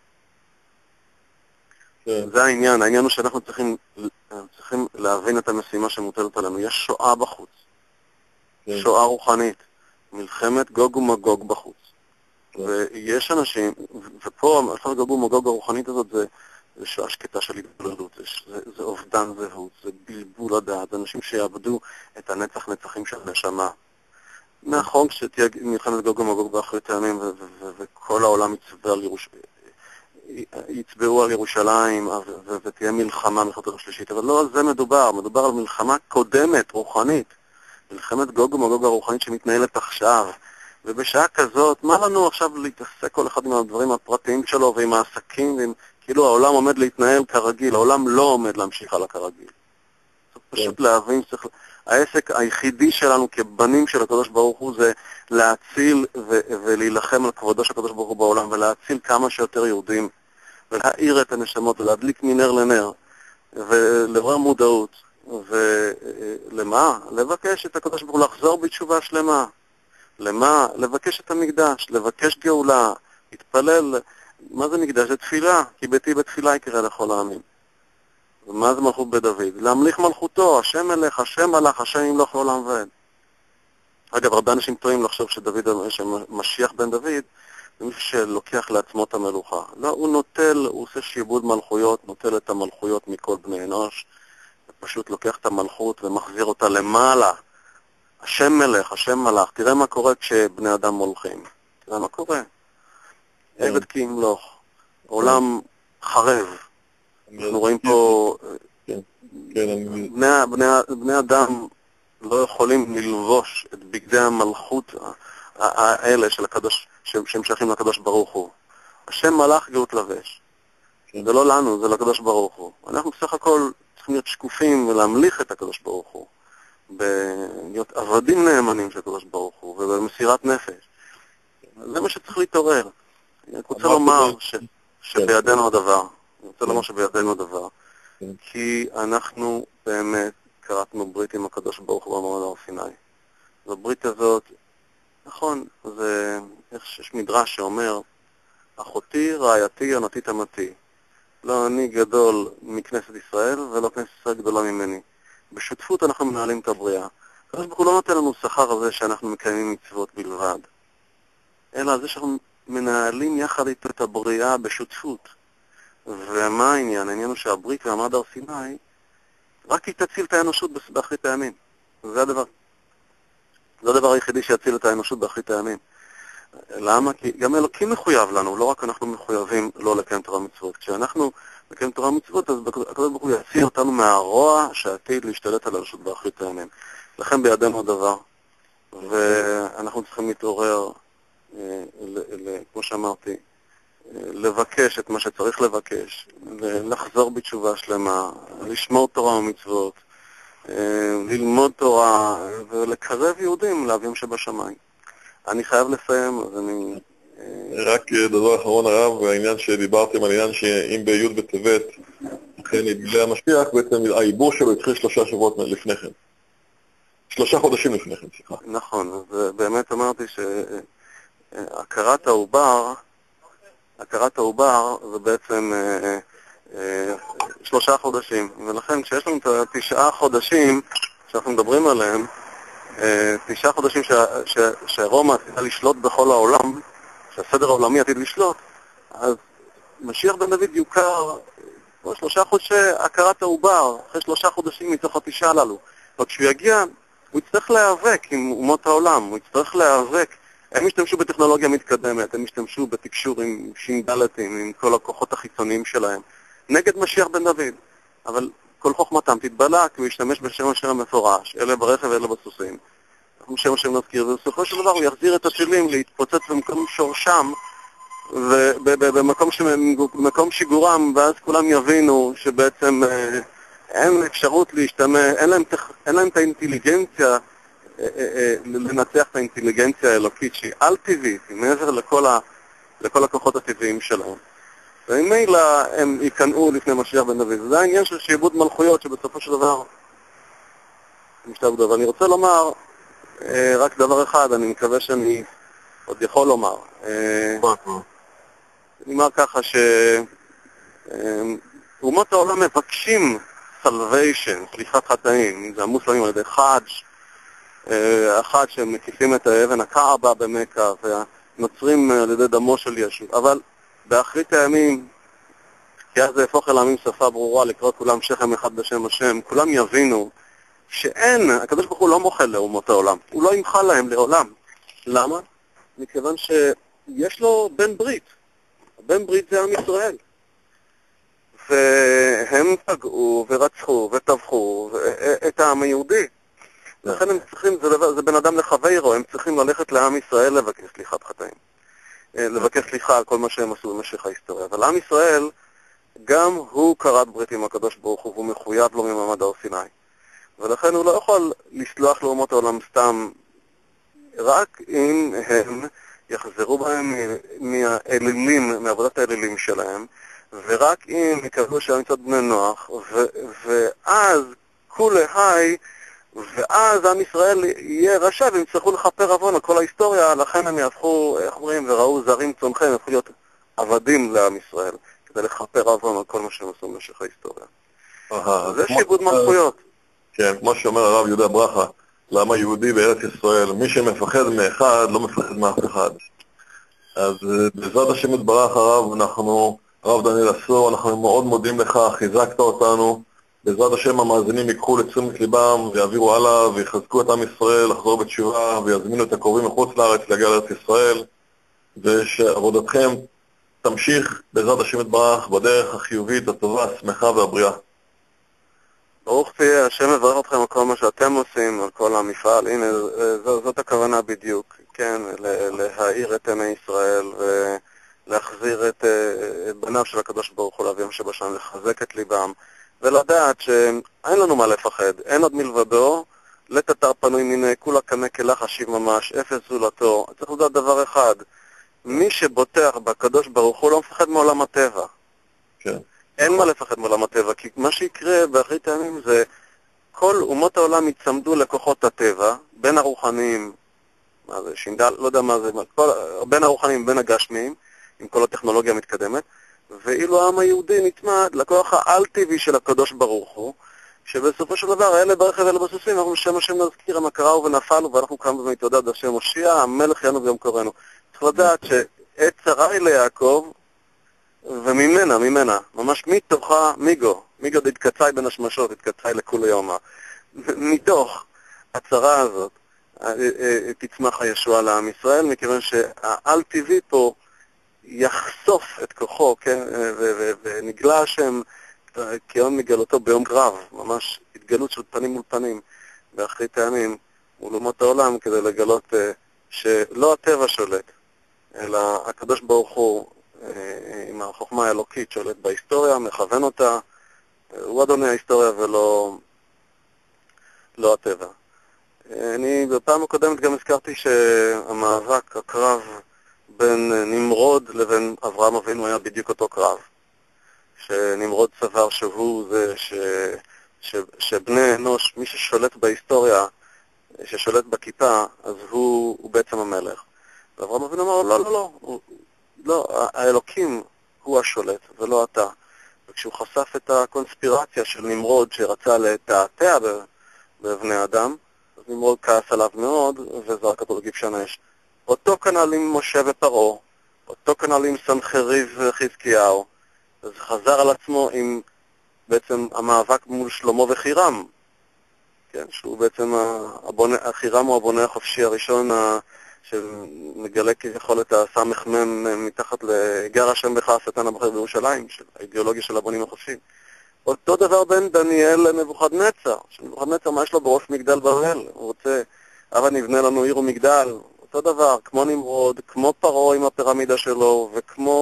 זה העניין. העניין הוא שאנחנו צריכים להבין את המשימה שמוטלת עלינו. יש שואה בחוץ. שואה רוחנית. מלחמת גוג ומגוג בחוץ. ויש אנשים, ופה מלחמת גוג ומגוג הרוחנית הזאת זה שואה שקטה של התבוללות, זה אובדן זהות, זה בלבול הדעת, אנשים שיאבדו את הנצח נצחים של הנשמה. נכון שתהיה מלחמת גוג ומגוג באחרית הימים, וכל העולם יצבעו על ירושלים, ותהיה מלחמה מלחמת השלישית, אבל לא על זה מדובר על מלחמה קודמת, רוחנית. מלחמת גוג ומגוג הרוחנית שמתנהלת עכשיו, ובשעה כזאת, מה לנו עכשיו להתעסק כל אחד עם הדברים הפרטיים שלו ועם העסקים, כאילו העולם עומד להתנהל כרגיל, העולם לא עומד להמשיך הלאה כרגיל. צריך פשוט להבין, העסק היחידי שלנו כבנים של הקדוש ברוך הוא זה להציל ולהילחם על כבודו של הקדוש ברוך הוא בעולם, ולהציל כמה שיותר יהודים, ולהאיר את הנשמות, ולהדליק מנר לנר, ולעורר מודעות. ולמה? לבקש את הקדוש ברוך הוא לחזור בתשובה שלמה. למה? לבקש את המקדש, לבקש גאולה, להתפלל. מה זה מקדש? זה תפילה, כי ביתי בתפילה יקרא לכל העמים. ומה זה מלכות בית דוד? להמליך מלכותו, השם מלך, השם מלך, השם ימלוך לעולם ועד. אגב, הרבה אנשים טועים לחשוב שמשיח בן דוד זה מישהו שלוקח לעצמו את המלוכה. לא, הוא עושה שיבוד מלכויות, נוטל את המלכויות מכל בני אנוש, פשוט לוקח את המלכות ומחזיר אותה למעלה. השם מלך, השם מלך. תראה מה קורה כשבני אדם מולכים. תראה מה קורה. עבד כי ימלוך. עולם חרב. אנחנו רואים פה... בני אדם לא יכולים ללבוש את בגדי המלכות האלה של הקדוש, שהם שייכים לקדוש ברוך הוא. השם מלך גאות לבש. זה לא לנו, זה לקדוש ברוך הוא. אנחנו בסך הכל צריכים להיות שקופים ולהמליך את הקדוש ברוך הוא, להיות עבדים נאמנים של הקדוש ברוך הוא, ובמסירת נפש. זה מה שצריך להתעורר. אני רוצה לומר שבידינו הדבר. כי אנחנו באמת קראתנו ברית עם הקדוש ברוך הוא במעמד הר סיני. והברית הזאת, נכון, זה איך שיש מדרש שאומר, אחותי, רעייתי, יונתי תמתי. לא אני גדול מכנסת ישראל, ולא כנסת ישראל גדולה ממני. בשותפות אנחנו מנהלים את הבריאה. הקדוש ברוך הוא לא נותן לנו שכר על זה שאנחנו מקיימים מצוות בלבד, אלא זה שאנחנו מנהלים יחד איתו את הבריאה בשותפות. ומה העניין? העניין הוא שהברית והמעמד הר סיני רק היא תציל את האנושות באחרית הימים. זה הדבר היחידי שיציל את האנושות באחרית הימים. למה? כי גם אלוקים מחויב לנו, לא רק אנחנו מחויבים לא לקיים תורה ומצוות. כשאנחנו לקיים תורה ומצוות, אז הקדוש ברוך הוא יציל אותנו מהרוע שעתיד להשתלט על האנושות באחרית הימים. לכן בידינו הדבר, ואנחנו צריכים להתעורר, כמו שאמרתי, לבקש את מה שצריך לבקש, לחזור בתשובה שלמה, לשמור תורה ומצוות, ללמוד תורה ולקרב יהודים לאביהם שבשמיים. אני חייב לסיים, אז אני... רק דבר אחרון הרב, העניין שדיברתם על העניין שאם בי' בטבת אכן יתגלה המשיח, בעצם העיבור שלו התחיל 3 שבועות לפני כן. 3 חודשים לפני כן, סליחה. נכון, אז באמת אמרתי שהכרת העובר זה בעצם 3 חודשים, ולכן כשיש לנו את 9 חודשים שאנחנו מדברים עליהם, 9 חודשים שרומא עתידה לשלוט בכל העולם, שהסדר העולמי עתיד לשלוט, אז משיח בן דוד יוכר 3 חודשי הכרת העובר, אחרי 3 חודשים מתוך 9 הללו. וכשהוא יגיע, הוא יצטרך להיאבק עם אומות העולם, הוא יצטרך להיאבק. הם השתמשו בטכנולוגיה מתקדמת, הם השתמשו בתקשור עם שינדלתים, עם כל הכוחות החיצוניים שלהם, נגד משיח בן דוד. אבל כל חוכמתם תתבלה, כי הוא ישתמש בשם השם המפורש, אלה ברכב ואלה בסוסים. אנחנו שם השם נזכיר, ובסופו של דבר הוא יחזיר את הטילים להתפוצץ במקום שורשם, ובמקום שיגורם, ואז כולם יבינו שבעצם אין אפשרות להשתמש, אין להם את האינטליגנציה, לנצח את האינטליגנציה האלוקית שהיא על-טבעית, מעבר לכל הכוחות הטבעיים שלהם. וממילא הם ייכנעו לפני משיח בן דוד. זה העניין של שעבוד מלכויות שבסופו של דבר משתעבדו. ואני רוצה לומר רק דבר אחד, אני מקווה שאני עוד יכול לומר. אני אומר ככה שאומות העולם מבקשים salvation, סליחת חטאים, אם זה המוסלמים על ידי חאג', החאג' שהם מקיפים את האבן הקעבה במכה, והנוצרים על ידי דמו של ישו. אבל באחרית הימים, כי אז זה יהפוך אל העמים שפה ברורה, לקרוא כולם שכם אחד בשם השם, כולם יבינו שאין, הקדוש ברוך הוא לא מוחל לאומות העולם, הוא לא ימחל להם לעולם. למה? מכיוון שיש לו בן ברית. הבן ברית זה עם ישראל. והם פגעו ורצחו וטבחו את העם היהודי. לכן הם צריכים, זה בן אדם לחברו, הם צריכים ללכת לעם ישראל לבקש סליחת חטאים. לבקש סליחה על כל מה שהם עשו במשך ההיסטוריה. אבל עם ישראל, גם הוא כרת ברית עם הקדוש ברוך הוא, והוא מחויב לו ממעמד הר סיני. ולכן הוא לא יכול לסלוח לאומות העולם סתם, רק אם הם יחזרו בהם מהאלילים, מעבודת האלילים שלהם, ורק אם יקבלו שם מצד בני נוח, ואז כולי היי, ואז עם ישראל יהיה רשע והם צריכו לכפר עוון על כל ההיסטוריה, לכן הם יהפכו, איך אומרים, וראו זרים צונכם, יהפכו להיות עבדים לעם ישראל, כדי לכפר עוון על כל מה שהם עשו במשך ההיסטוריה. זה שיבוד מלכויות. כן, כמו שאומר הרב יהודה ברכה, לעם היהודי בארץ ישראל, מי שמפחד מאחד לא מפחד מאף אחד. אז בעזרת השם יתברך הרב דניאל אסור, אנחנו מאוד מודים לך, חיזקת אותנו. בעזרת השם המאזינים ייקחו לתשומת ליבם ויעבירו הלאה ויחזקו את עם ישראל לחזור בתשובה ויזמינו את הקרובים מחוץ לארץ להגיע לארץ ישראל, ושעבודתכם תמשיך בעזרת השם יתברך בדרך החיובית, הטובה, השמחה והבריאה. ברוך תהיה, השם מברך אתכם על כל מה שאתם עושים, על כל המפעל. הנה, זאת הכוונה בדיוק, כן, להאיר את עיני ישראל ולהחזיר את בניו של הקדוש ברוך הוא לאביהם שבשמיים, לחזק את ליבם ולדעת שאין לנו מה לפחד, אין עוד מלבדו, לתתר פנוי מיני, כולה קנה כלך השיב ממש, אפס זולתו. צריך לדעת דבר אחד, מי שבוטח בקדוש ברוך הוא לא מפחד מעולם הטבע. כן. אין מה לפחד מעולם הטבע, כי מה שיקרה באחרית הימים זה כל אומות העולם יצמדו לכוחות הטבע, בין הרוחניים, מה זה, שינדל, לא יודע מה זה, בין הרוחניים, בין הגשמיים, עם כל הטכנולוגיה המתקדמת, ואילו העם היהודי נצמד לכוח העל-טבעי של הקדוש ברוך הוא, שבסופו של דבר, אלה ברכב ואלה בסוסים, אנחנו בשם השם נזכיר, הם קראו ונפלנו, ואנחנו קמנו ומתעודד השם הושיע, המלך ינו ביום קוראנו. צריך לדעת שעת צרה היא ליעקב, וממנה, ממש מתוכה, מיגו דתקצאי בין השמשות, דתקצאי לכולי יומא. מתוך הצרה הזאת, תצמח הישועה לעם ישראל, מכיוון שהעל-טבעי פה יחשוף את כוחו, כן? ונגלה השם כיום מגלותו ביום קרב, ממש התגלות של פנים מול פנים, באחרית הימים, מול אומות העולם, כדי לגלות שלא הטבע שולט, אלא הקדוש ברוך הוא, עם החוכמה האלוקית, שולט בהיסטוריה, מכוון אותה, הוא אדוני ההיסטוריה ולא הטבע. אני בפעם הקודמת גם הזכרתי שהמאבק, הקרב בין נמרוד לבין אברהם אבינו היה בדיוק אותו קרב. שנמרוד סבר שהוא זה שבני אנוש, מי ששולט בהיסטוריה, ששולט בכיפה, אז הוא בעצם המלך. ואברהם אבינו אמר, לא, האלוקים הוא השולט ולא אתה. וכשהוא חשף את הקונספירציה של נמרוד שרצה לתעתע בבני אדם, אז נמרוד כעס עליו מאוד וזרק אותו לגבשן האש. אותו כנ"ל עם משה ופרעה, אותו כנ"ל עם סנחריב וחזקיהו, אז חזר על עצמו עם בעצם המאבק מול שלמה וחירם, כן, שהוא בעצם חירם הוא הבונה החופשי הראשון שמגלה כביכול את הסמ"ם מתחת לגר השם בך השטן הבחר בירושלים, האידיאולוגיה של הבונים החופשיים. אותו דבר בין דניאל לנבוכדנצר, שנבוכדנצר מה יש לו בראש מגדל בבל, הוא רוצה, הבה נבנה לנו עיר ומגדל, אותו דבר, כמו נמרוד, כמו פרעה עם הפירמידה שלו,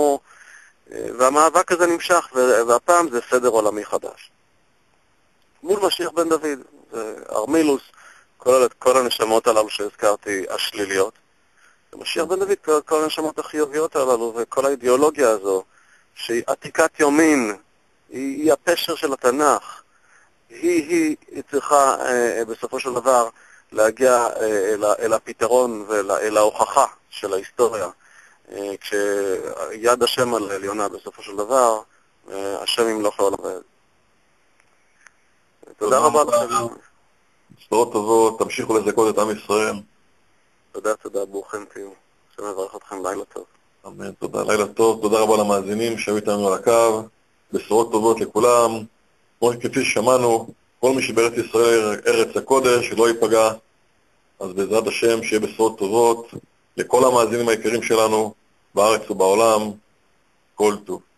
והמאבק הזה נמשך, והפעם זה סדר עולמי חדש. מול משיח בן דוד, ארמילוס, כל הנשמות הללו שהזכרתי, השליליות. משיח בן דוד, כל הנשמות החיוביות הללו, וכל האידיאולוגיה הזו, שהיא עתיקת יומין, היא הפשר של התנ"ך, היא צריכה בסופו של דבר להגיע אל הפתרון ואל ההוכחה של ההיסטוריה. כשיד השם על עליונה בסופו של דבר, השם ימלוך לעולם ועד. תודה רבה לכם. בשורות טובות, תמשיכו לזכות את עם ישראל. תודה, ברוכים תהיו. השם יברך אתכם, לילה טוב. אמן, תודה, לילה טוב, תודה רבה למאזינים שהיו איתנו על הקו. בשורות טובות לכולם. כפי ששמענו, כל מי שבארץ ישראל ארץ הקודש שלא ייפגע, אז בעזרת השם שיהיה בשורות טובות לכל המאזינים היקרים שלנו בארץ ובעולם. כל טוב.